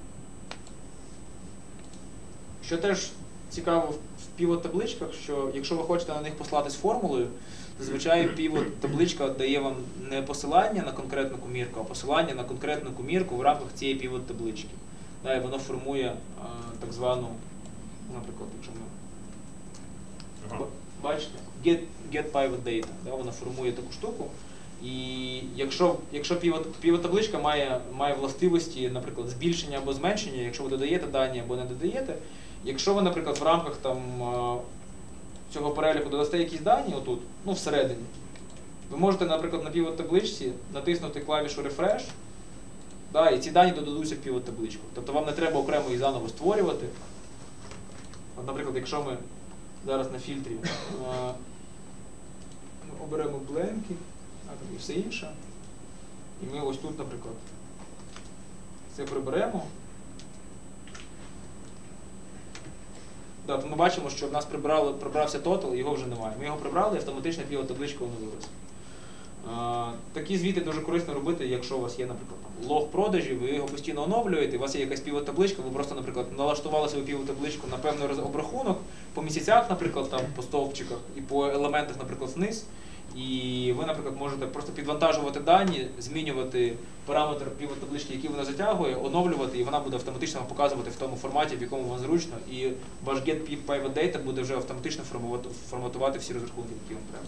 Що теж цікаво в півот-табличках, що якщо ви хочете на них послатись формулою, зазвичай півот-табличка дає вам не посилання на конкретну комірку, а посилання на конкретну комірку в рамках цієї півот-таблички. Да, і воно формує а, так звану, наприклад, якщо ми ага. бачите, get, get pivot data, да, вона формує таку штуку. І якщо, якщо півот-табличка має, має властивості, наприклад, збільшення або зменшення, якщо ви додаєте дані або не додаєте, якщо ви, наприклад, в рамках там, цього переліку додасте якісь дані отут, ну всередині, ви можете, наприклад, на півот-табличці натиснути клавішу Refresh, да, і ці дані додадуться в півот-табличку. Тобто вам не треба окремо їх заново створювати. От, наприклад, якщо ми зараз на фільтрі а, оберемо бленки і все інше, і ми ось тут, наприклад, це приберемо, да, то ми бачимо, що в нас прибрали, прибрався тотал, його вже немає. Ми його прибрали і автоматично півот-табличка оновилася. Такі звіти дуже корисно робити, якщо у вас є, наприклад, там, лог продажів, ви його постійно оновлюєте, у вас є якась півот-табличка, ви просто, наприклад, налаштували свою півот-табличку на певний обрахунок по місяцях, наприклад, там, по стовпчиках і по елементах, наприклад, вниз. І ви, наприклад, можете просто підвантажувати дані, змінювати параметр півот-таблички, який вона затягує, оновлювати, і вона буде автоматично вам показувати в тому форматі, в якому вам зручно, і ваш get pivot data буде вже автоматично форматувати всі розрахунки, які вам треба.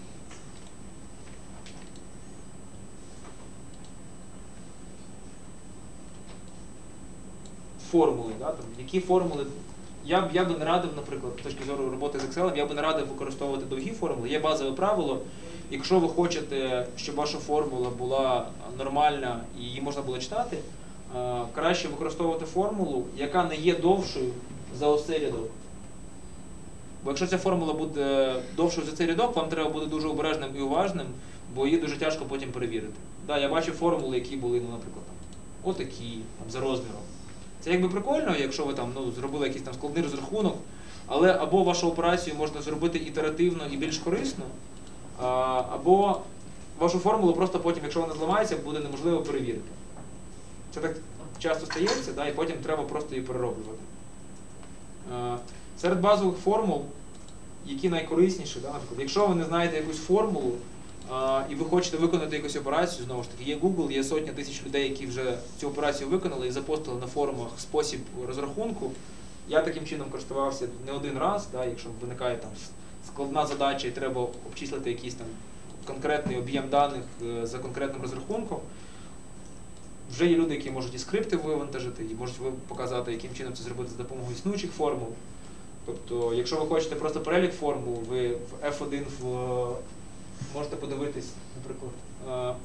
Формули, да, там, які формули. Я б, я би не радив, наприклад, з точки зору роботи з Excel, я би не радив використовувати довгі формули. Є базове правило, якщо ви хочете, щоб ваша формула була нормальна і її можна було читати, краще використовувати формулу, яка не є довшою за ось цей рядок. Бо якщо ця формула буде довшою за цей рядок, вам треба бути дуже обережним і уважним, бо її дуже тяжко потім перевірити. Да, я бачив формули, які були, ну, наприклад, там, отакі, там, за розміром. Це якби прикольно, якщо ви там, ну, зробили якийсь там складний розрахунок, але або вашу операцію можна зробити ітеративно і більш корисно, а, або вашу формулу просто потім, якщо вона зламається, буде неможливо перевірити. Це так часто стається, да, і потім треба просто її перероблювати. А, серед базових формул, які найкорисніші, да, наприклад, якщо ви не знаєте якусь формулу, Uh, і ви хочете виконати якусь операцію, знову ж таки, є Google, є сотня тисяч людей, які вже цю операцію виконали і запостили на форумах спосіб розрахунку. Я таким чином користувався не один раз, да, якщо виникає там складна задача і треба обчислити якийсь там конкретний об'єм даних за конкретним розрахунком. Вже є люди, які можуть і скрипти вивантажити, і можуть показати, яким чином це зробити за допомогою існуючих формул. Тобто, якщо ви хочете просто перелік формул, ви в еф один в можете подивитись, наприклад, а,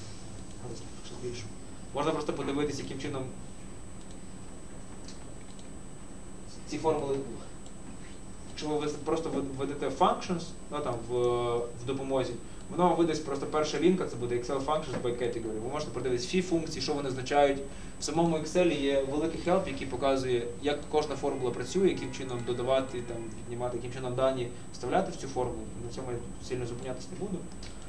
можна просто подивитись, яким чином ці формули, якщо ви просто введете functions, да, там, в, в допомозі, воно вам видасть просто перша лінка, це буде Excel functions by category. Ви можете подивитись всі функції, що вони означають. В самому Excel є великий help, який показує, як кожна формула працює, яким чином додавати, там, віднімати, яким чином дані вставляти в цю формулу. На цьому я сильно зупинятися не буду.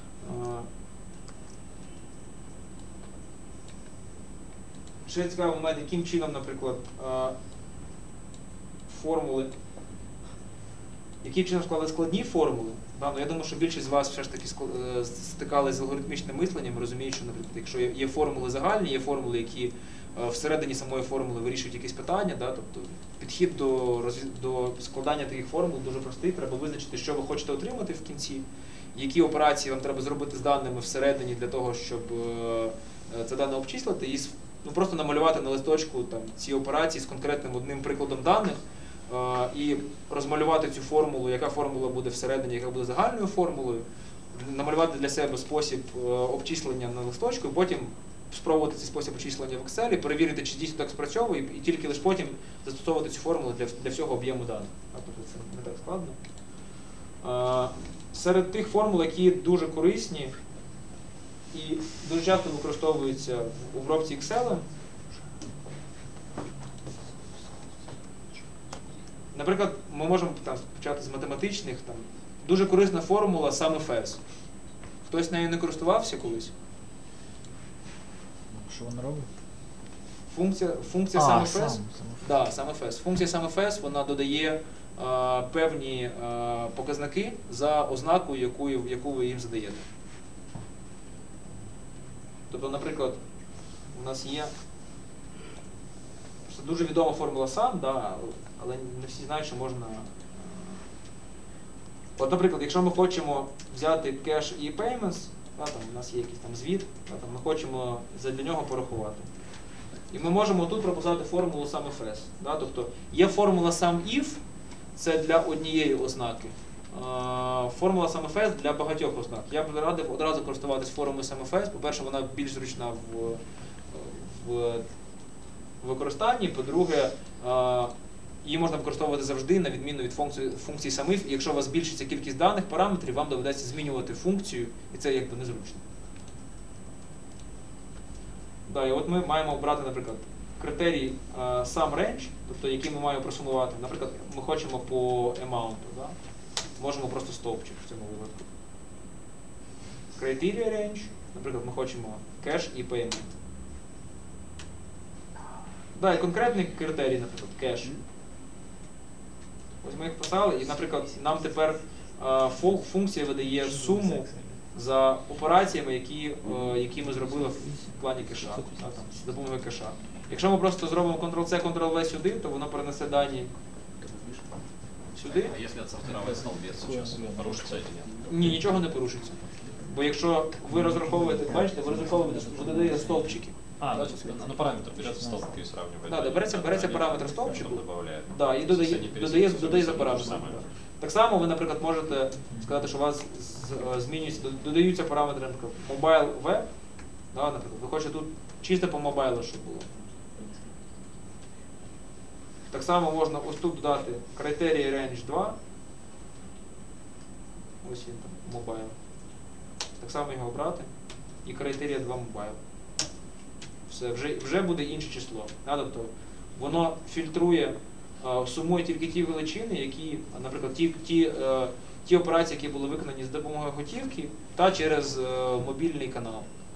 Ще цікавий момент, яким чином, наприклад, формули яким чином складати складні формули. Да? Ну, я думаю, що більшість з вас все ж таки стикалися з алгоритмічним мисленням, розуміють, що, наприклад, якщо є формули загальні, є формули, які всередині самої формули вирішують якісь питання, да? Тобто підхід до, до складання таких формул дуже простий, треба визначити, що ви хочете отримати в кінці, які операції вам треба зробити з даними всередині для того, щоб це дане обчислити, і ну, просто намалювати на листочку там, ці операції з конкретним одним прикладом даних, і розмалювати цю формулу, яка формула буде всередині, яка буде загальною формулою, намалювати для себе спосіб обчислення на листочку, і потім спробувати цей спосіб обчислення в Excel, перевірити, чи дійсно так спрацьовує, і тільки лише потім застосовувати цю формулу для, для всього об'єму даних. Тобто це не так складно. Серед тих формул, які дуже корисні і дуже часто використовуються в обробці Excel, наприклад, ми можемо там, почати з математичних. Там, дуже корисна формула SUMFS. Хтось нею не користувався колись? Що вона робить? Функція, функція а, SUMFS, сам, да, SUMFS. Функція SUMFS, вона додає а, певні а, показники за ознакою, яку, яку ви їм задаєте. Тобто, наприклад, у нас є дуже відома формула сам, да, але не всі знають, що можна. От, наприклад, якщо ми хочемо взяти cash і payments, да, там, у нас є якийсь там звіт, да, там, ми хочемо для нього порахувати. І ми можемо тут прописати формулу SUMFS. Да, тобто є формула SUMIF, це для однієї ознаки. Формула SUMFS для багатьох ознак. Я б радив одразу користуватись формулою SUMFS. По-перше, вона більш зручна в, в використанні. По-друге, її можна використовувати завжди, на відміну від функції, функції SUMIF. І якщо у вас збільшиться кількість даних параметрів, вам доведеться змінювати функцію, і це якби незручно. Да, і от ми маємо обрати, наприклад, критерій uh, SUMRange, тобто який ми маємо просумувати. Наприклад, ми хочемо по amount, да? Можемо просто стовпчик в цьому випадку. Criteria range, наприклад, ми хочемо cash і payment. Да, і конкретний критерій, наприклад, cash. Ось ми їх писали, і, наприклад, нам тепер uh, функція видає суму за операціями, які, uh, які ми зробили в плані кеша, да, там, з допомогою кеша. Якщо ми просто зробимо контрол-С, контрол-В сюди, то воно перенесе дані сюди. А якщо відсортувати столбець, зараз порушиться чи ні? Ні, нічого не порушиться. Бо якщо ви розраховуєте, бачите, ви розраховуєте, що додаєте стовпчики. А, ну, ну параметр берется столбики и сравнивает. Да, да, береться, береться параметр стовпчику, добавляет. да, і додає, додає, додає за параметром. Так само ви, наприклад, можете сказати, що у вас змінюються, додаються параметри, наприклад, mobile web, да, наприклад, ви хочете тут чисто по мобайлу, щоб було. Так само можна ось тут додати Criteria Range два. Ось він там, Mobile. Так само його обрати. І Criteria два Mobile. Все, вже, вже буде інше число. Да? Тобто воно фільтрує, сумує тільки ті величини, які, наприклад, ті, ті, ті операції, які були виконані з допомогою готівки та через мобільний канал.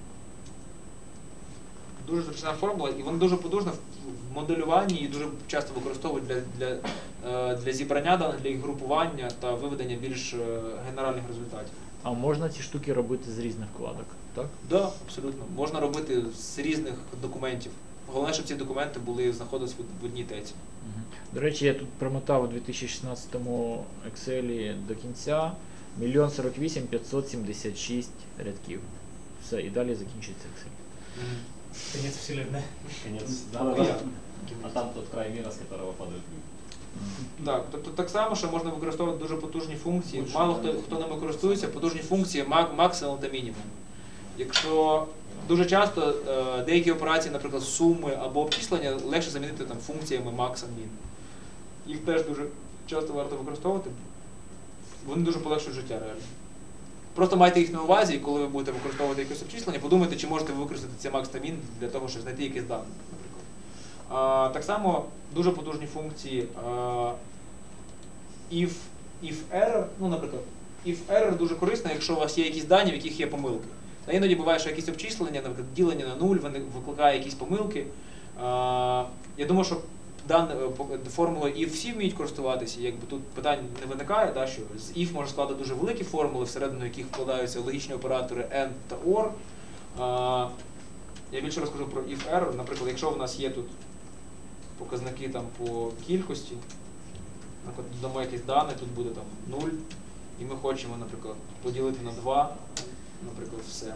Дуже зручна формула, і вона дуже потужна в моделюванні і дуже часто використовують для, для, для зібрання даних, для їх групування та виведення більш генеральних результатів. А можна ці штуки робити з різних вкладок, так? Так, да, абсолютно. Можна робити з різних документів. Головне, щоб ці документи були знаходились в одній теці. Угу. До речі, я тут промотав у дві тисячі шістнадцятому Excel до кінця мільйон сорок вісім п'ятсот сімдесят шість рядків. Все, і далі закінчується Excel. Mm-hmm. Конец вселенной. Конец, да, Ну, да. я. А там тот край мира, с которого падают люди. Так, тобто так само, що можна використовувати дуже потужні функції. Мало хто, хто ними користується, потужні функції максимум та мінімум. Якщо дуже часто е, деякі операції, наприклад, суми або обчислення, легше замінити там функціями max and min. Їх теж дуже часто варто використовувати. Вони дуже полегшують життя реально. Просто майте їх на увазі, і коли ви будете використовувати якесь обчислення, подумайте, чи можете ви використати ці max та min для того, щоб знайти якісь дані, наприклад. А, так само дуже потужні функції а, if, if error, ну, наприклад, if error дуже корисно, якщо у вас є якісь дані, в яких є помилки. Та іноді буває, що якісь обчислення, наприклад, ділення на нуль, вони викликає якісь помилки. А, я думаю, що дан, формулою if всі вміють користуватися, якби тут питань не виникає, да, що з if може складати дуже великі формули, всередину яких вкладаються логічні оператори and та or. А, я більше розкажу про if error. Наприклад, якщо в нас є тут показники там по кількості, наприклад, додамо якісь дані, тут буде там нуль, і ми хочемо, наприклад, поділити на два, наприклад, все.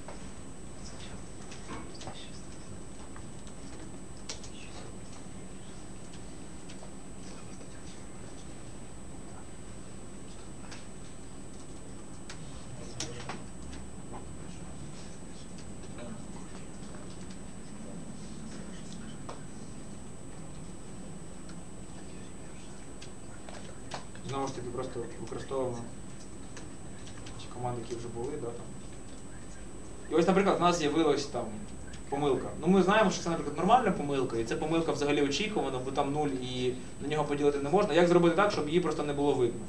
Знову ж таки, просто використовуємо ті команди, які вже були. Да, там. І ось, наприклад, у нас з'явилась там помилка. Ну, ми знаємо, що це, наприклад, нормальна помилка, і ця помилка взагалі очікувана, бо там нуль і на нього поділити не можна. Як зробити так, щоб її просто не було видно?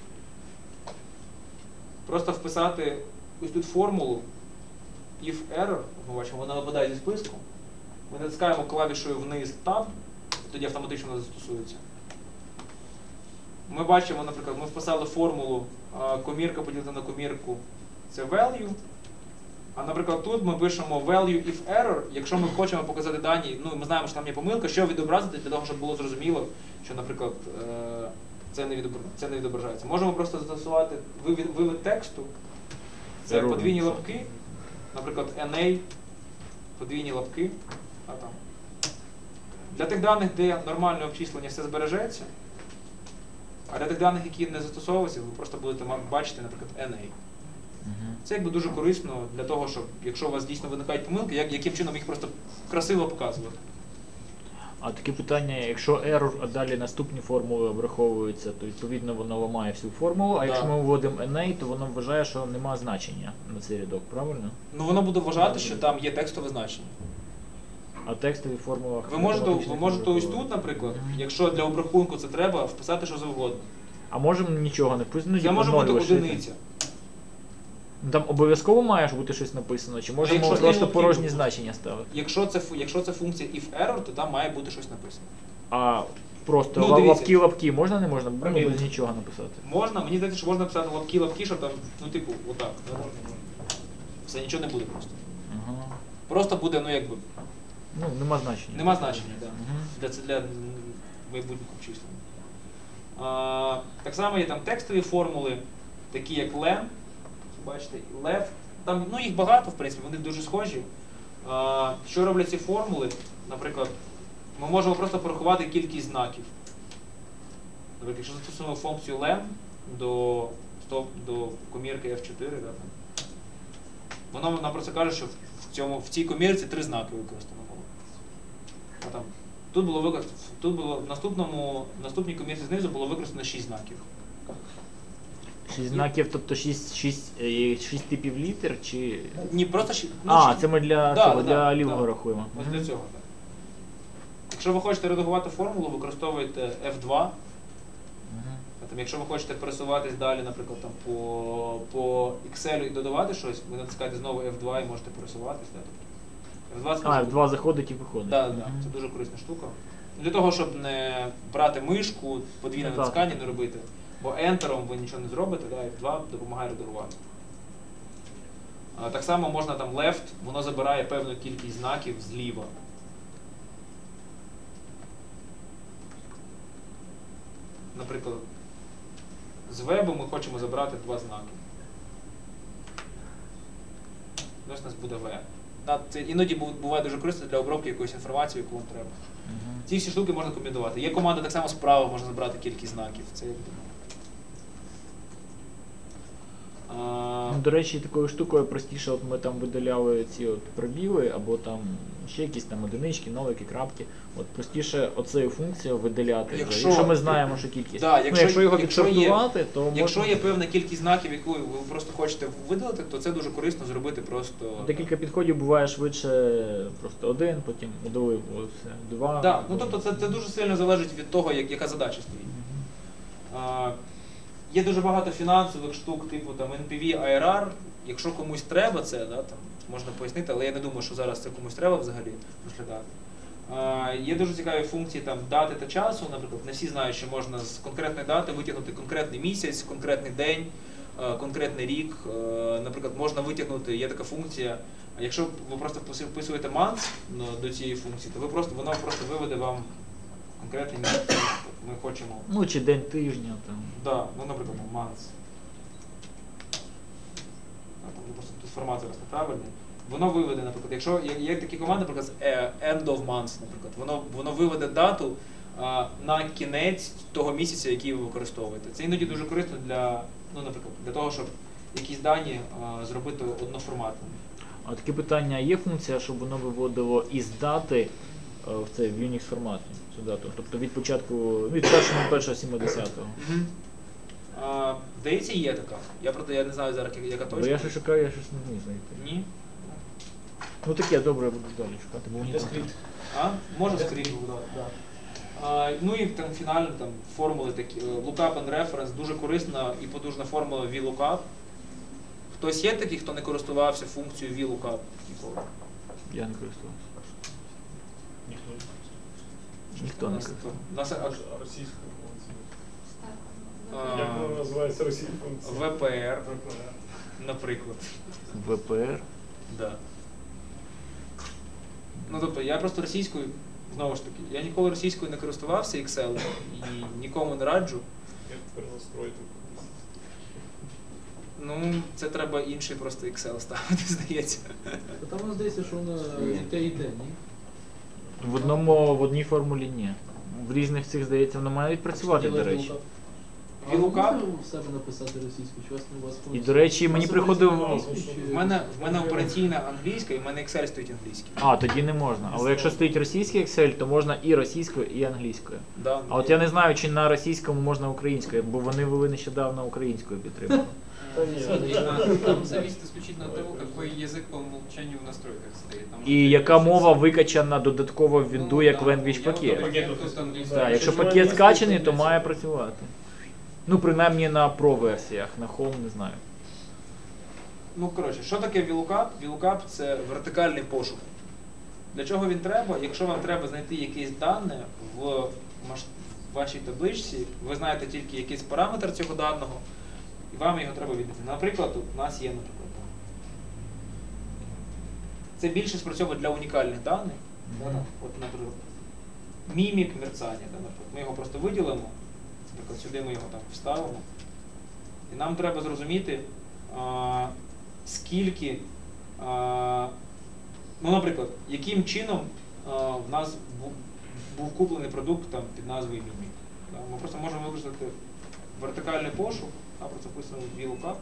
Просто вписати ось тут формулу if error, ми бачимо, вона випадає зі списку. Ми натискаємо клавішою вниз Tab, тоді автоматично вона застосується. Ми бачимо, наприклад, ми вписали формулу комірка поділити на комірку, це value. А, наприклад, тут ми пишемо value if error, якщо ми хочемо показати дані, ну, ми знаємо, що там є помилка, що відобразити для того, щоб було зрозуміло, що, наприклад, це не, відобр... це не відображається. Можемо просто застосувати вивід, вивід тексту, це подвійні лапки, наприклад, ен ей, подвійні лапки. А там. Для тих даних, де нормальне обчислення все збережеться, а для тих даних, які не застосовуються, ви просто будете бачити, наприклад, ен ей. Це якби дуже корисно для того, щоб, якщо у вас дійсно виникають помилки, як, яким чином їх просто красиво показувати. А таке питання, якщо error, а далі наступні формули обраховуються, то відповідно воно ламає всю формулу, а Да. якщо ми вводимо ен ей, то воно вважає, що немає значення на цей рядок, правильно? Ну воно буде вважати, що там є текстове значення. А в текстових формулах... Ви можете, ви автоматично можете ось враховує. тут, наприклад, Мгм. якщо для обрахунку це треба, вписати що завгодно. А можемо нічого не вписати? Ну, Це типу, може ноль бути лишити. одиниця. Ну, там обов'язково має ж бути щось написано, чи можемо якщо просто стрілки порожні будуть. значення ставити? Якщо це, фу- якщо це функція if error, то там має бути щось написано. А просто Ну, ла- дивіться. лапки-лапки можна, не можна? Ну, Пробіл. без нічого написати. Можна, мені здається, що можна писати лапки-лапки, щоб там, ну типу, отак. Да? Все, нічого не буде просто. Ага. Просто буде, ну якби, Ну, нема значення. нема значення, да. Мгм. Для, це для м, майбутніх обчислень. А, так само є там текстові формули, такі як len, бачите, і lev. Там, ну, їх багато, в принципі, вони дуже схожі. А, що роблять ці формули? Наприклад, ми можемо просто порахувати кількість знаків. Наприклад, якщо застосуємо функцію len до, стоп, до комірки еф чотири, да, там, воно нам просто каже, що в, цьому, в цій комірці три знаки використано було. А там, тут було використано, тут було в наступному, в наступній комірці знизу було використано шість знаків. Шість знаків, тобто шість, шість, е, шість типів літер, чи... Ні, просто ші- ну, А, шість- це ми для, Да, цього, да, для да, лівого да. рахуємо. Ось Мгм. для цього, так. Якщо ви хочете редагувати формулу, використовуєте еф два. Мгм. А там, якщо ви хочете пересуватись далі, наприклад, там, по, по Excel і додавати щось, ви натискаєте знову еф два і можете пересуватись. Да? еф два це А, дуже- два заходить і виходить. Да, Мгм. да, це дуже корисна штука. Для того, щоб не брати мишку, подвійне Ну, так. натискання не робити, бо ентером ви нічого не зробите, да, еф два допомагає редагувати. А, так само можна там left, воно забирає певну кількість знаків зліва. Наприклад, з вебу ми хочемо забрати два знаки. Ось у нас буде В. Да, це іноді бу- буває дуже корисно для обробки якоїсь інформації, яку вам треба. Мгм. Ці всі штуки можна комбінувати. Є команда так само справа, можна забрати кількість знаків. Це як а, Ну, до речі, такою штукою простіше, от ми там видаляли ці от пробіли, або там ще якісь там одинички, нолики, крапки. От простіше оцею функцією видаляти. Якщо- Якщо, якщо ми знаємо, що кількість. Да, ну, якщо- якщо його якщо є- відсортувати, то якщо можна є певна кількість знаків, яку ви просто хочете видалити, то це дуже корисно зробити просто. декілька підходів буває швидше просто один, потім удалив все, два. Да, ну тобто це, це дуже сильно залежить від того, як, яка задача стоїть. Мгм. А, є дуже багато фінансових штук, типу там ен пі ві, ай ар ар. Якщо комусь треба це, да, там, можна пояснити, але я не думаю, що зараз це комусь треба взагалі розглядати. Е, Є дуже цікаві функції там дати та часу. Наприклад, не всі знають, що можна з конкретної дати витягнути конкретний місяць, конкретний день, е, конкретний рік. Е, Наприклад, можна витягнути, є така функція. Якщо ви просто вписуєте months ну, до цієї функції, то ви просто воно просто виведе вам конкретний місяць. Ми хочемо. Ну чи день тижня там. Да, ну, наприклад, там months. А, там, просто тут формат зараз неправильний. Воно виведе, наприклад, якщо є, є такі команди, наприклад, end of month, наприклад, воно, воно виведе дату а, на кінець того місяця, який ви використовуєте. Це іноді дуже корисно для, ну, наприклад, для того, щоб якісь дані а, зробити одноформатними. А таке питання, є функція, щоб воно виводило із дати е, в це в Unix форматі цю дату? Тобто від початку, від першого першого сімдесятого. А, здається, є така. Я правда я не знаю зараз, яка Бо точка. я щось шукаю, я щось не знайти. Ні. Ну таке, добре, я буду далі шукати, бо мені Де там- скрипт? А? Може скрипт, да, да. А, ну і там фінально там формули такі. Lookup and reference, дуже корисна і потужна формула VLOOKUP. Хтось є такий, хто не користувався функцією VLOOKUP ніколи? Я не користувався. Ніхто не Ніхто У не нас користувався. хто? У нас а, А російська функція? А, Як вона називається російська функція? ВПР, ВПР. наприклад. В П Р. Да. Ну тобто я просто російською, знову ж таки, я ніколи російською не користувався Excel і нікому не раджу. Як тепер настроїти? Ну, це треба інший просто Excel ставити, здається. Та там здається, що воно і те, і те, ні? В одному, в одній формулі ні. В різних цих, здається, воно має відпрацювати, до речі. А ви VLOOKUP? можете в себе написати російською, чи у вас у вас І, до речі, мені приходив... В мене, в мене операційна англійська і в мене Excel стоїть англійський. А, тоді не можна. Але якщо стоїть російський Excel, то можна і російською, і англійською. Да, А от я не знаю, чи на російському можна українською, бо вони вели нещодавно українською підтримку. Там зависит исключительно от того, какой язык по умолчанию в настройках стоит. Там І яка мова викачана додатково в вінду як да, language я вот, пакет. например, тут английский. Так, якщо пакет скачаний, то має працювати. Ну, принаймні на Pro-версіях, на Home не знаю. Ну, коротше, що таке VLOOKUP? VLOOKUP – це вертикальний пошук. Для чого він треба? Якщо вам треба знайти якісь дані в, маш... в вашій табличці, ви знаєте тільки якийсь параметр цього даного, і вам його треба віднайти. Наприклад, тут у нас є, наприклад, там. Це більше спрацьовує для унікальних даних. Да, там, от, наприклад, мімік мерцання. Да, наприклад. Ми його просто виділимо, наприклад, сюди ми його там вставимо. І нам треба зрозуміти, а, скільки, а, ну, наприклад, яким чином а, в нас був, був куплений продукт там, під назвою мімік. Да. Ми просто можемо використати вертикальний пошук, а про це писано VLOOKUP.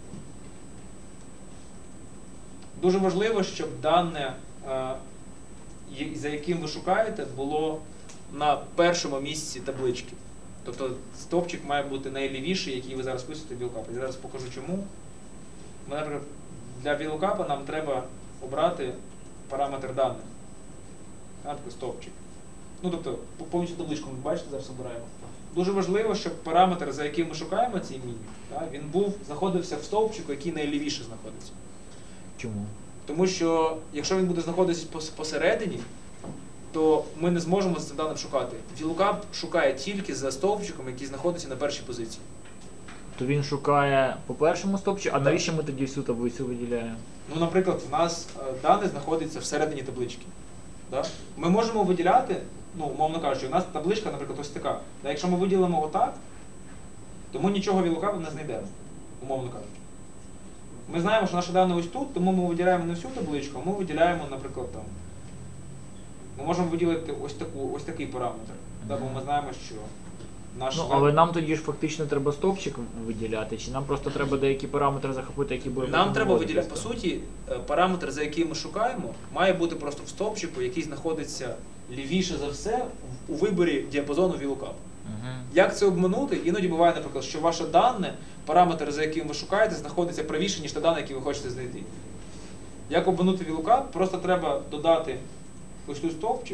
Дуже важливо, щоб дане, а, за яким ви шукаєте, було на першому місці таблички. Тобто стовпчик має бути найлівіший, який ви зараз пишете в VLOOKUP. Я зараз покажу чому. Ми, наприклад, для VLOOKUP нам треба обрати параметр даних. Такий стовпчик. Ну, тобто, повністю табличку ми бачите, зараз обираємо. Дуже важливо, щоб параметр, за яким ми шукаємо цей мімік, він був, знаходився в стовпчику, який найлівіше знаходиться. Чому? Тому що, якщо він буде знаходитися посередині, то ми не зможемо за цим даним шукати. VLOOKUP шукає тільки за стовпчиком, який знаходиться на першій позиції. То він шукає по першому стовпчику, а навіщо ми тоді всю таблицю виділяємо? Ну, наприклад, в нас е, дане знаходиться всередині таблички. Да? Ми можемо виділяти, ну, умовно кажучи, у нас табличка, наприклад, ось така. Да? Якщо ми виділимо отак, то ми нічого VLOOKUP не знайдемо, умовно кажучи. Ми знаємо, що наше дане ось тут, тому ми виділяємо не всю табличку, а ми виділяємо, наприклад, там. Ми можемо виділити ось таку, ось такий параметр, да? Бо ми знаємо, що наш Ну, веб- але нам тоді ж фактично треба стовпчик виділяти, чи нам просто треба деякі параметри захопити, які будуть... Нам треба виділяти, по суті, е, параметр, за яким ми шукаємо, має бути просто в стовпчику, який знаходиться лівіше за все в- у виборі діапазону VLOOKUP. Угу. Як це обманути? Іноді буває, наприклад, що ваше дане, параметр, за яким ви шукаєте, знаходиться правіше, ніж те дане, яке ви хочете знайти. Як обманути VLOOKUP? Просто треба додати ось тут стовпчик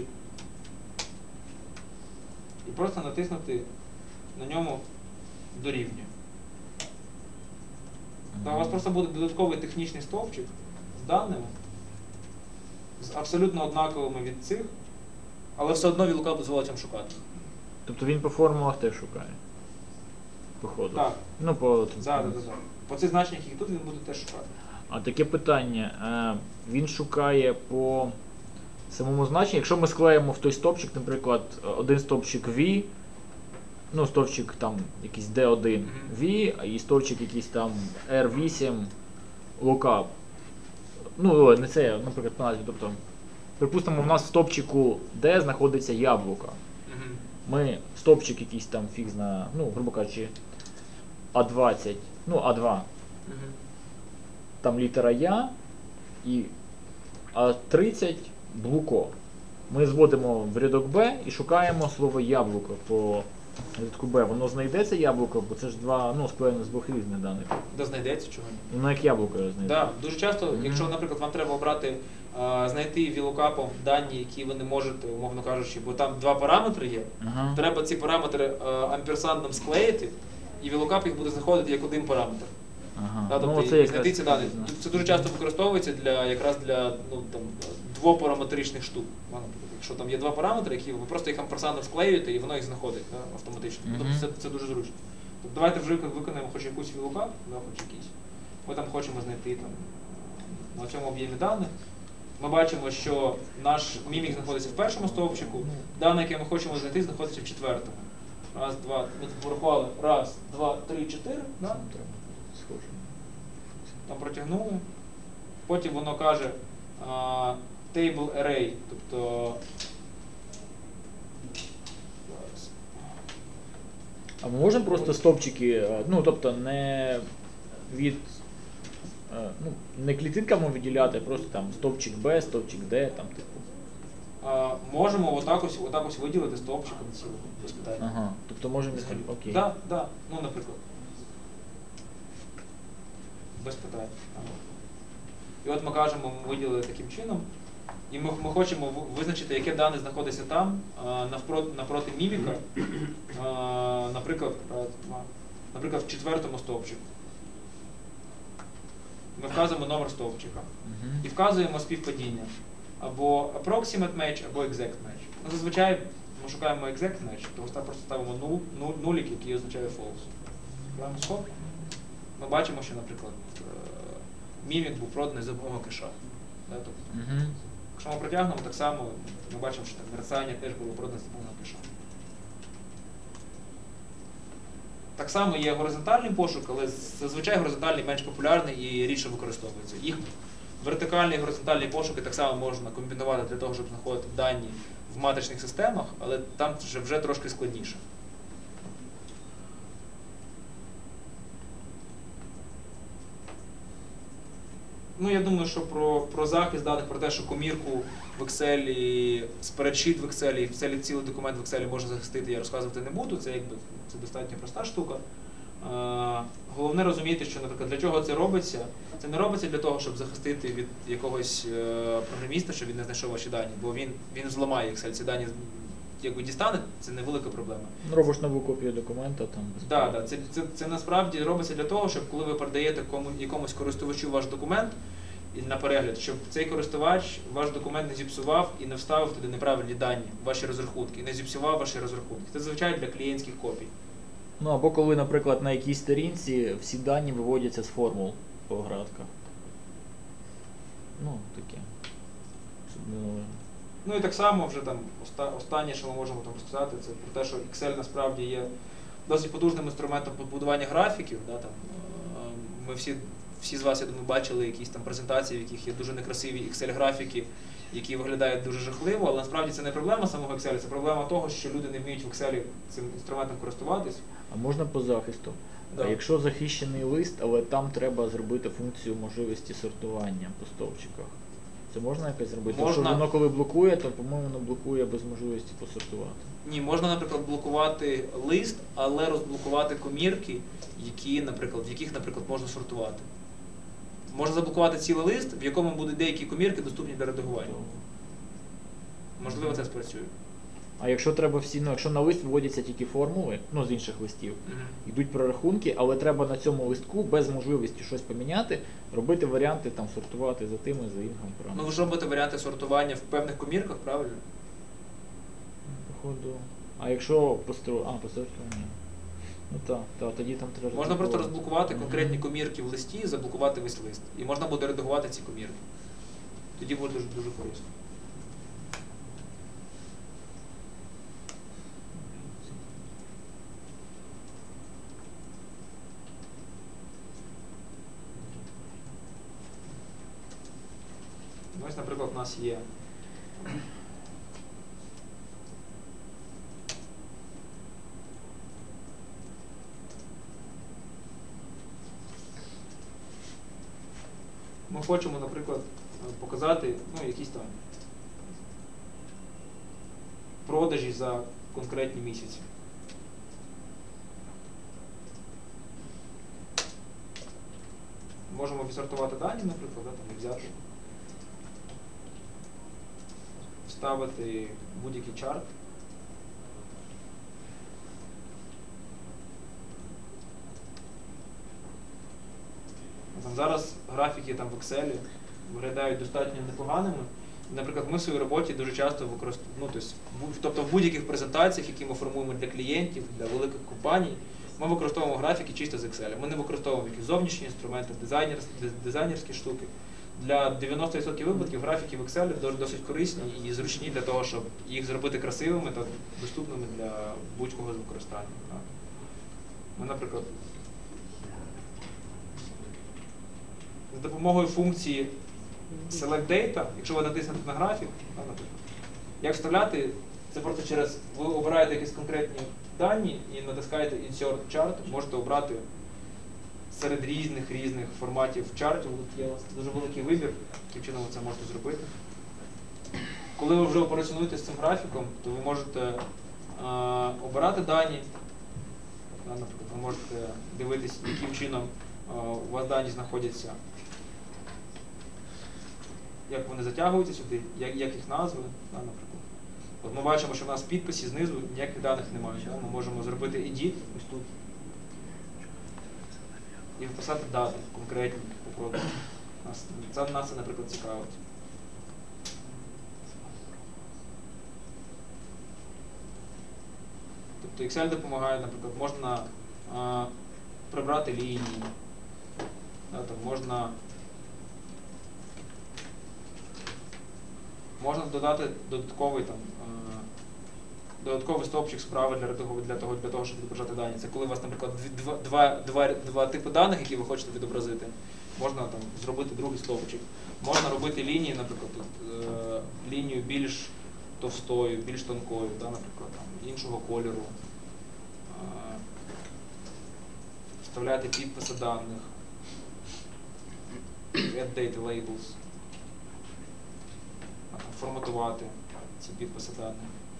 і просто натиснути на ньому дорівнює. Та у вас просто буде додатковий технічний стовпчик з даними, з абсолютно однаковими від цих, Але все одно VLOOKUP дозволить вам шукати. Тобто він по формулах теж шукає. Походу. Так. Ну, по... Да, да, да, да. По цих значеннях, які тут, він буде теж шукати. А таке питання. Е, він шукає по самому значенню. Якщо ми склеїмо в той стовпчик, наприклад, один стовпчик V, ну, стовпчик там якийсь ді один Мгм. V, і стовпчик якийсь там ар вісім lookup. Ну, не це, наприклад, по назві. Тобто, припустимо, в нас в стовпчику D знаходиться яблука. Мгм. Ми стовпчик якийсь там фіг зна, ну, грубо кажучи, а двадцять, ну, а два, Мгм. там літера Я, і а тридцять блуко. Ми зводимо в рядок Б і шукаємо слово яблуко по рядку Б. Воно знайде це яблуко, бо це ж два, ну, склеєно з двох різних даних. Де знайдеться чого ні. Ну, як яблуко знайде. Да, дуже часто, Мгм. якщо, наприклад, вам треба обрати, а, знайти VLOOKUP дані, які ви не можете, умовно кажучи, бо там два параметри є, Ага. треба ці параметри а, амперсандом склеїти, і VLOOKUP їх буде знаходити як один параметр. Ага. Да, тобто, ну, і це знайти ці дані. знаю. Це дуже часто використовується для якраз для ну, там, двопараметричних штук. Ну, наприклад, якщо там є два параметри, які ви просто їх амперсандом склеюєте і воно їх знаходить, да, автоматично. Мгм. Тобто це, це дуже зручно. Тобто, давайте вже виконаємо хоч якусь VLOOKUP, да, хоч якийсь. Ми там хочемо знайти там, на цьому об'ємі даних. Ми бачимо, що наш мімік знаходиться в першому стовпчику, дане, яке ми хочемо знайти, знаходиться в четвертому. Раз, два, ми порахували. Раз, два, три, чотири. Да? Там треба схоже. Там протягнули. Потім воно каже а, table array, тобто. Зараз. А ми можемо просто стовпчики, е, ну, тобто не від, е, ну, не клітинками виділяти, а просто там стовпчик Б, стовпчик Д, там типу. А, можемо отак ось, отак ось виділити стовпчиком цілим, без питань. Ага. Тобто можемо, окей. Да, да. Ну, наприклад. Без питань. І от ми кажемо, ми виділили таким чином. І ми, ми хочемо в- визначити, яке дане знаходиться там, а, навпроти, напроти міміка, а, наприклад, раз, два, наприклад, в четвертому стовпчику. Ми вказуємо номер стовпчика. Мгм. І вказуємо співпадіння. Або approximate match, або exact match. Ну, зазвичай ми шукаємо exact match, тому ста- просто ставимо нуль, нуль, нулік, який означає false. Граємо скоп. Ми бачимо, що, наприклад, е, мімік був проданий за допомогою кеша. Да, тобто, Мгм. якщо ми протягнемо, так само ми бачимо, що так, мерцання теж було продане за допомогою кеша. Так само є горизонтальний пошук, але зазвичай горизонтальний менш популярний і рідше використовується. Їх вертикальний і горизонтальний пошуки так само можна комбінувати для того, щоб знаходити дані в матричних системах, але там вже, вже трошки складніше. Ну, я думаю, що про, про захист даних, про те, що комірку в Excel, спредшіт в Excel, і в Excel цілий документ в Excel можна захистити, я розказувати не буду, це якби це достатньо проста штука. Е, головне розуміти, що, наприклад, для чого це робиться. Це не робиться для того, щоб захистити від якогось е, програміста, щоб він не знайшов ваші дані, бо він, він зламає Excel, ці дані якби дістане, це невелика проблема. Ну, робиш нову копію документа там. без Так, проблем. да, це, це, це насправді робиться для того, щоб коли ви передаєте кому, якомусь користувачу ваш документ і на перегляд, щоб цей користувач ваш документ не зіпсував і не вставив туди неправильні дані, ваші розрахунки, і не зіпсував ваші розрахунки. Це зазвичай для клієнтських копій. Ну, або коли, наприклад, на якійсь сторінці всі дані виводяться з формул по градках. Ну, таке. Щоб не... Ну і так само вже там оста- останнє, що ми можемо там сказати, це про те, що Excel насправді є досить потужним інструментом побудування графіків. Да, там, е, ми всі, всі з вас, я думаю, бачили якісь там презентації, в яких є дуже некрасиві Excel-графіки, які виглядають дуже жахливо, але насправді це не проблема самого Excel, це проблема того, що люди не вміють в Excel цим інструментом користуватись. А можна по захисту? Да. А якщо захищений лист, але там треба зробити функцію можливості сортування по стовпчиках. Це можна якось зробити? Тому Можна. що воно коли блокує, то, по-моєму, воно блокує без можливості посортувати. Ні, можна, наприклад, блокувати лист, але розблокувати комірки, які, наприклад, в яких, наприклад, можна сортувати. Можна заблокувати цілий лист, в якому будуть деякі комірки доступні для редагування. Можливо, це спрацює. А якщо треба всі, ну якщо на лист вводяться тільки формули, ну з інших листів, Мгм. йдуть прорахунки, але треба на цьому листку без можливості щось поміняти, робити варіанти, там сортувати за тими, за іншим Ну, параметрами. ви ж робите варіанти сортування в певних комірках, правильно? походу. А якщо постро... А, постройку ні. Ну так, так, тоді там треба. Можна просто розблокувати. розблокувати Мгм. конкретні комірки в листі і заблокувати весь лист. І можна буде редагувати ці комірки. Тоді буде дуже, дуже корисно. Ось, наприклад, у нас є ми хочемо, наприклад, показати ну, якісь там продажі за конкретні місяці. Можемо відсортувати дані, наприклад, да, там, і взяти, вставити будь-який чарт. Там зараз графіки там, в Excel виглядають достатньо непоганими. Наприклад, ми в своїй роботі дуже часто використовуємо, ну, тобто, тобто в будь-яких презентаціях, які ми формуємо для клієнтів, для великих компаній, ми використовуємо графіки чисто з Excel. Ми не використовуємо якісь зовнішні інструменти, дизайнерські, дизайнерські штуки. Для дев'яносто відсотків випадків графіки в Excel досить корисні і зручні для того, щоб їх зробити красивими та доступними для будь-кого з використання. Ми, наприклад, з допомогою функції Select Data, якщо ви натиснете на графік, наприклад, як вставляти, це просто через, ви обираєте якісь конкретні дані і натискаєте Insert Chart, можете обрати серед різних різних форматів чартів. Тут є у вас дуже великий вибір, яким чином ви це можете зробити. Коли ви вже операціонуєте з цим графіком, то ви можете е, обирати дані. Наприклад, ви можете дивитися, яким чином е, у вас дані знаходяться, як вони затягуються сюди, як, як їх назви, да, наприклад. От ми бачимо, що в нас в підписі знизу ніяких даних немає. Да? Ми можемо зробити edit ось тут і вписати дати конкретні по продажу. Нас, це, нас це, наприклад, цікавить. Тобто Excel допомагає, наприклад, можна а, прибрати лінії, да, там, можна Можна додати додатковий, там, е, додатковий стовпчик справи для того, для того, для того, щоб відображати дані. Це коли у вас, наприклад, два, два, два, два типи даних, які ви хочете відобразити. Можна там, зробити другий стовпчик. Можна робити лінії, наприклад, тут, е, лінію більш товстою, більш тонкою, да, наприклад, там, іншого кольору. Е, вставляти підписи даних. Add data labels. Форматувати ці підписи даних.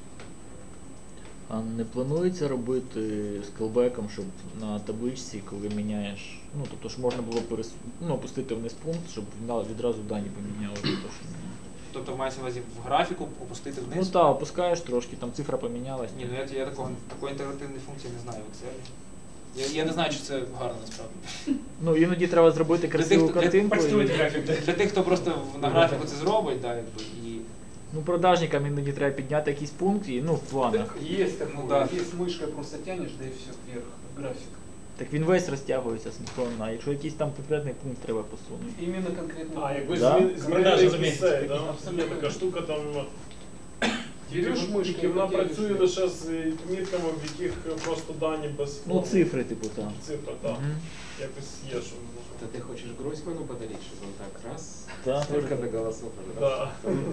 А не планується робити з колбеком, щоб на табличці, коли міняєш, ну тобто ж можна було перес... ну, опустити вниз пункт, щоб відразу дані помінялися. То, що... Тобто мається на увазі в графіку опустити вниз? Ну так, опускаєш трошки, там цифра помінялась. Ні, ну я, я такого, такої інтегративної функції не знаю в Excel. Я, я не знаю, чи це гарно насправді. Ну іноді треба зробити красиву для, картинку. для, І... для, для тих, хто просто на графіку це зробить, да, якби, і... Ну продажникам іноді треба підняти якийсь пункт, і, ну в планах. Есть такое, Ну да. есть мышкой просто тянешь, да и все вверх, график. Так він весь розтягується синхронно, а якщо якийсь там конкретний пункт треба посунути. Именно конкретно. А, якби Да? змін- змінили Продажі місце, замінять. да? Абсолютно. Є така штука там. Береш тільки- мишку, тільки вона потягнеш. працює лише з помітками, в яких просто дані без Ну форм. цифри, типу, там. Цифра, так. Мгм. Якось є, що То ты хочешь Гройсману подарить, чтобы он так раз, Да. столько до голосов уже, Да.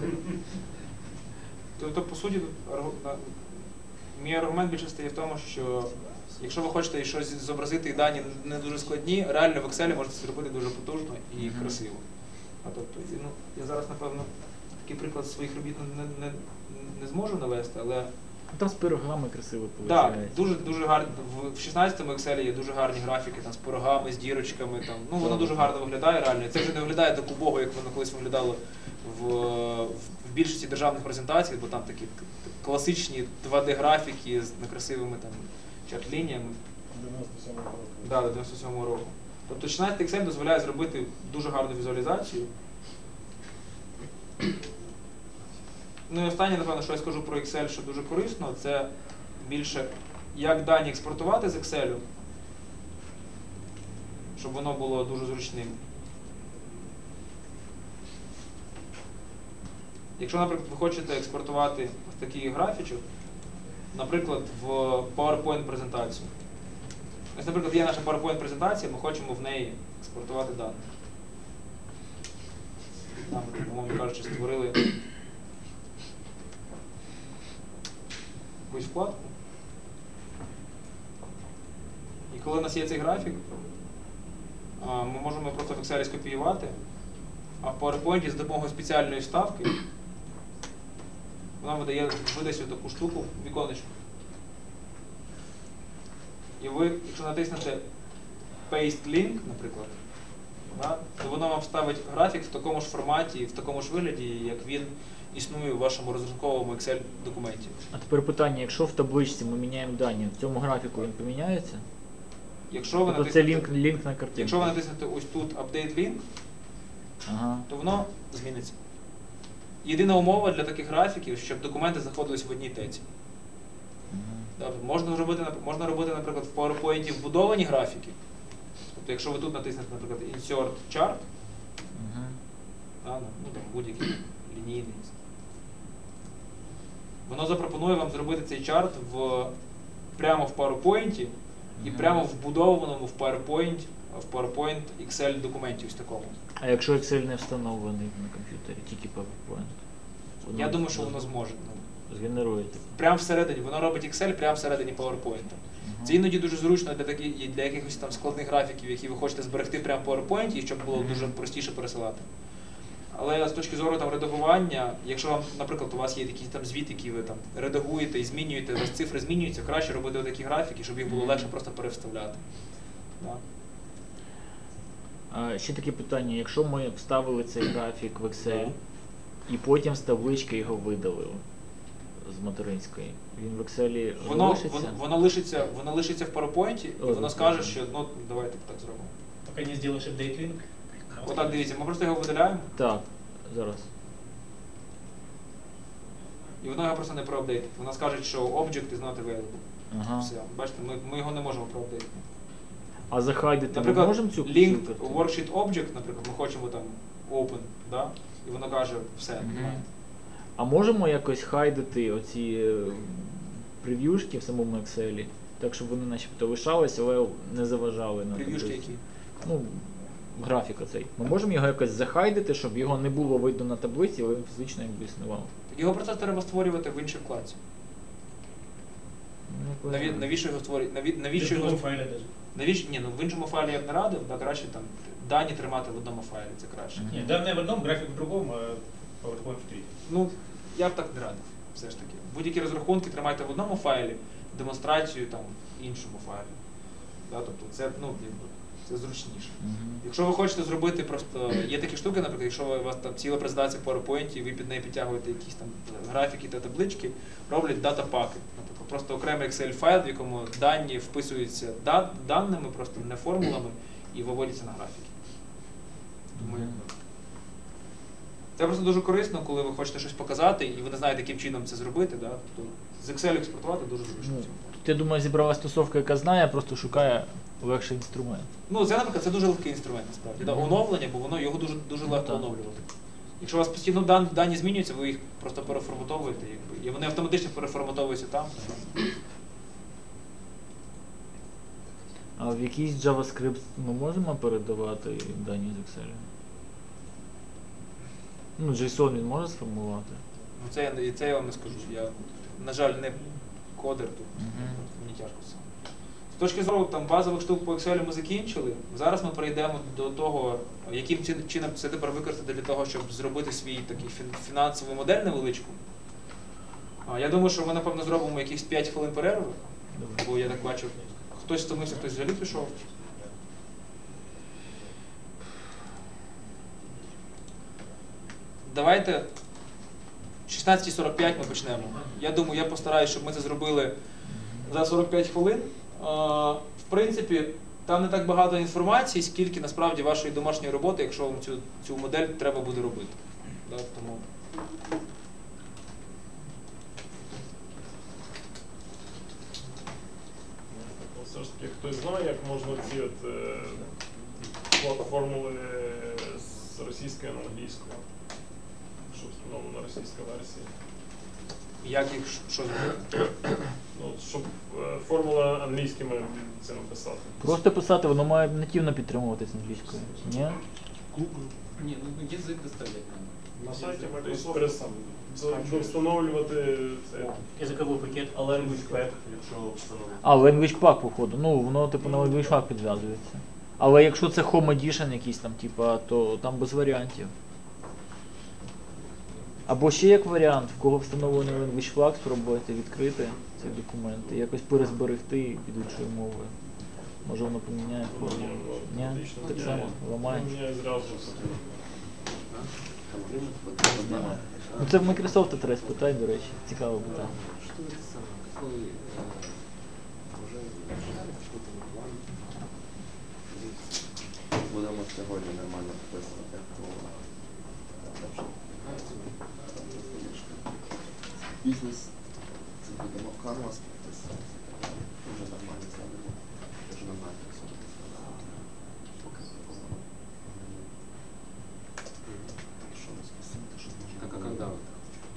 Тобто, по суті, аргу- на- мій аргумент більше стає в тому, що якщо ви хочете щось зобразити і дані не дуже складні, реально в Excel можете це зробити дуже потужно і Мгм. красиво. А тобто, і, ну, я зараз, напевно, такий приклад своїх робіт не, не, не зможу навести, але Ну, там з пирогами красиво так, виходить. дуже дуже гарно. В шістнадцятому Excel є дуже гарні графіки там з порогами, з дірочками. Там ну воно дуже гарно виглядає реально. Це вже не виглядає так убого, як воно колись виглядало в, в більшості державних презентацій, бо там такі класичні два де графіки з некрасивими там чарт-лініями. дев'яносто сьомого року. Да, до дев'яносто сьомого року. Тобто шістнадцятий Excel дозволяє зробити дуже гарну візуалізацію. Ну і останнє, напевно, що я скажу про Excel, що дуже корисно, це більше як дані експортувати з Excel, щоб воно було дуже зручним. Якщо, наприклад, ви хочете експортувати ось такий графічок, наприклад, в PowerPoint-презентацію. Ось, наприклад, є наша PowerPoint-презентація, ми хочемо в неї експортувати дані. Там, умовно кажучи, створили якусь вкладку. І коли у нас є цей графік, ми можемо просто в Excel скопіювати, а в PowerPoint з допомогою спеціальної вставки вона видає, видасть таку штуку, віконечко. І ви, якщо натиснете Paste Link, наприклад, да, то воно вам вставить графік в такому ж форматі, в такому ж вигляді, як він існує у вашому розрахунковому Excel-документі. А тепер питання, якщо в табличці ми міняємо дані, в цьому графіку він поміняється? Якщо ви Тобто це натиснете, лінк, лінк на картинку? якщо ви натиснете ось тут Update Link, Ага. то воно зміниться. Єдина умова для таких графіків, щоб документи знаходились в одній теці. Ага. Можна робити, можна робити, наприклад, в PowerPoint вбудовані графіки. Тобто, якщо ви тут натиснете, наприклад, Insert Chart, Ага. да, ну там будь-який лінійний, воно запропонує вам зробити цей чарт в, прямо в PowerPoint і Ага. прямо вбудованому в PowerPoint, в PowerPoint Excel документі ось такому. А якщо Excel не встановлений на комп'ютері, тільки PowerPoint? Воно Я думаю, що воно зможе. Ну, згенерує таке. прямо всередині, воно робить Excel прямо всередині PowerPoint. Ага. Це іноді дуже зручно для, такі, для якихось там складних графіків, які ви хочете зберегти прямо в PowerPoint, і щоб було Мгм. дуже простіше пересилати. Але з точки зору там редагування, якщо вам, наприклад, у вас є якийсь там звіт, який ви там редагуєте і змінюєте, у вас цифри змінюються, краще робити такі графіки, щоб їх було Мгм. легше просто перевставляти. Да. А ще таке питання, якщо ми вставили цей графік в Excel і потім з таблички його видалили з материнської, він в Excel Воно, лишиться? воно, воно, лишиться, воно лишиться в PowerPoint, і О, воно ну, скаже, добре. що ну, давайте так зробимо. Пока не сделаешь update link. Отак, дивіться, ми просто його видаляємо, Так, зараз. і воно його просто не проапдейтить. Вона скаже, що object is not available. Ага. Все, бачите, ми, ми його не можемо проапдейтити. А захайдити ми Наприклад, можемо цю link цю- worksheet object, наприклад, ми хочемо там open, да? І воно каже все. Мгм. немає. А можемо якось хайдити оці е, прев'юшки в самому Excel, так щоб вони начебто лишались, але не заважали на Прев'юшки таблиці? які? Ну, графік оцей. Ми можемо його якось захайдити, щоб його не було видно на таблиці, але він фізично якби існував. Його просто треба створювати в іншій вкладці. Ну, Наві, якось- навіщо його створювати? Наві, В навіщо його другом ст- файле даже. навіщо? Ні, ну в іншому файлі я б не радив, да, краще там дані тримати в одному файлі, це краще. Мгм. Нет, данные в одном, график в другом, а PowerPoint в третьем. Ну, я б так не радив, все ж таки. Будь-які розрахунки тримайте в одному файлі, демонстрацію там в іншому файлі. Да, тобто це, ну, якби, це зручніше. Мгм. Якщо ви хочете зробити просто, є такі штуки, наприклад, якщо у вас там ціла презентація в PowerPoint, і ви під неї підтягуєте якісь там графіки та таблички, роблять датапаки. Наприклад, просто окремий Excel файл, в якому дані вписуються да- даними, просто не формулами, і виводяться на графіки. Тому Мгм. якби, це просто дуже корисно, коли ви хочете щось показати, і ви не знаєте, яким чином це зробити. Да? Тобто з Excel експортувати дуже зручно. Ну, в цьому плані. Тут, я думаю, зібралась тусовка, яка знає, просто шукає легший інструмент. Ну, це, наприклад, це дуже легкий інструмент, насправді. Да? Мгм. Оновлення, бо воно його дуже, дуже Ну, легко так. оновлювати. Якщо у вас постійно дан, дані змінюються, ви їх просто переформатовуєте, якби, і вони автоматично переформатовуються там. А в якийсь JavaScript ми можемо передавати дані з Excel? Ну, JSON він може сформувати? Ну, це, я- це я вам не скажу. Я, на жаль, не кодер тут. Мгм. Мені тяжко це. З точки зору там, базових штук по Excel ми закінчили. Зараз ми перейдемо до того, яким ці- чином це тепер використати для того, щоб зробити свій такий фін- фінансову модель невеличку. А, Я думаю, що ми, напевно, зробимо якісь п'ять хвилин перерви, Добре. бо я так бачу, хтось втомився, хтось взагалі пішов. Давайте шістнадцять сорок п'ять ми почнемо. Я думаю, я постараюсь, щоб ми це зробили за сорок п'ять хвилин. А, В принципі, там не так багато інформації, скільки насправді вашої домашньої роботи, якщо вам цю, цю модель треба буде робити. Да, тому все ж таки хтось знає, як можна ці от е, фо- формули з російської на англійську, що встановлена російська версія. Як їх ш- що зробити? Ну, от щоб е, формула англійськими це написати. Просто писати, воно має нативно підтримуватись англійською. Ні? Не, ну язык доставлять надо. На сайті Тобто Microsoft перес- там це встановлювати це. Язиковий пакет, а language pack, якщо встановити. А, Language Pack, походу. Ну, воно типу на Language Pack підв'язується. Але якщо це Home Edition якийсь там, типа, то там без варіантів. Або ще як варіант, в кого встановлений Language Pack, спробувати відкрити ці документи, якось перезберегти під іншою мовою. Може воно поміняє форму. Ні? Так само ламає. Мені зразу. Не знаю. Ну це в Microsoft треба спитай, до речі. Цікаве питання. Что это самое? Какой э, уже ждали какой-то план? Будемо сьогодні нормально вписувати по бізнес. Це будемо канвас підписувати. Дуже нормально зробимо. Дуже нормально працювати. Що розписати, що можна. Как, а когда вы?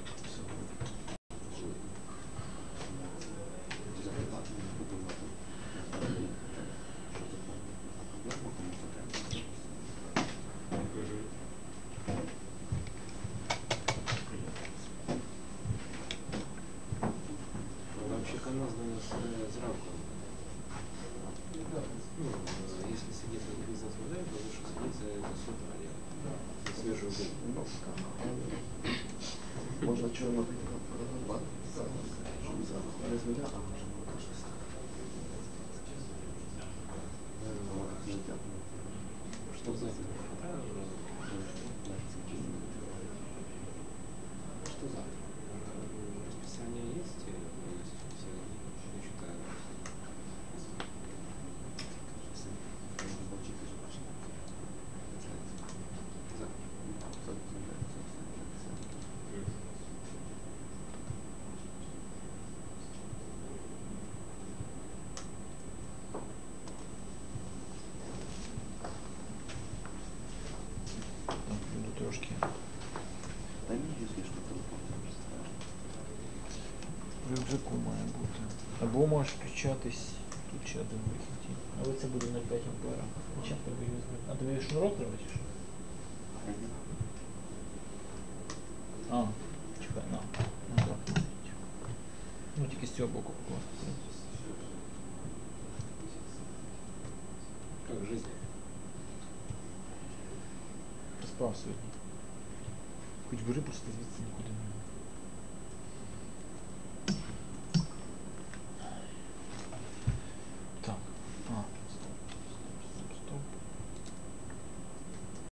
Вообще канал зранку. Ну, если сидеть за бизнес-модель, то лучше сидеть за это супер, а за свежую голову. Можна чорно продавати зараз, щоб зранку не звіля, а може бути щось. Что завтра? Что завтра? Расписание есть? Есть все, я считаю. Так, буду трошки. Та ні, звісно, телефон не представляєш. В рюкзаку має бути. Або можеш включатись. Тут ще один вихід. є. Але це буде на п'ять ампера. Чим тобі ю ес бі? А тобі шнурок треба чи що? А, чекай, на. Ну так. Ну тільки з цього боку покласти. Как жизнь? Проспав сьогодні. Хоч бери просто звідси нікуди не.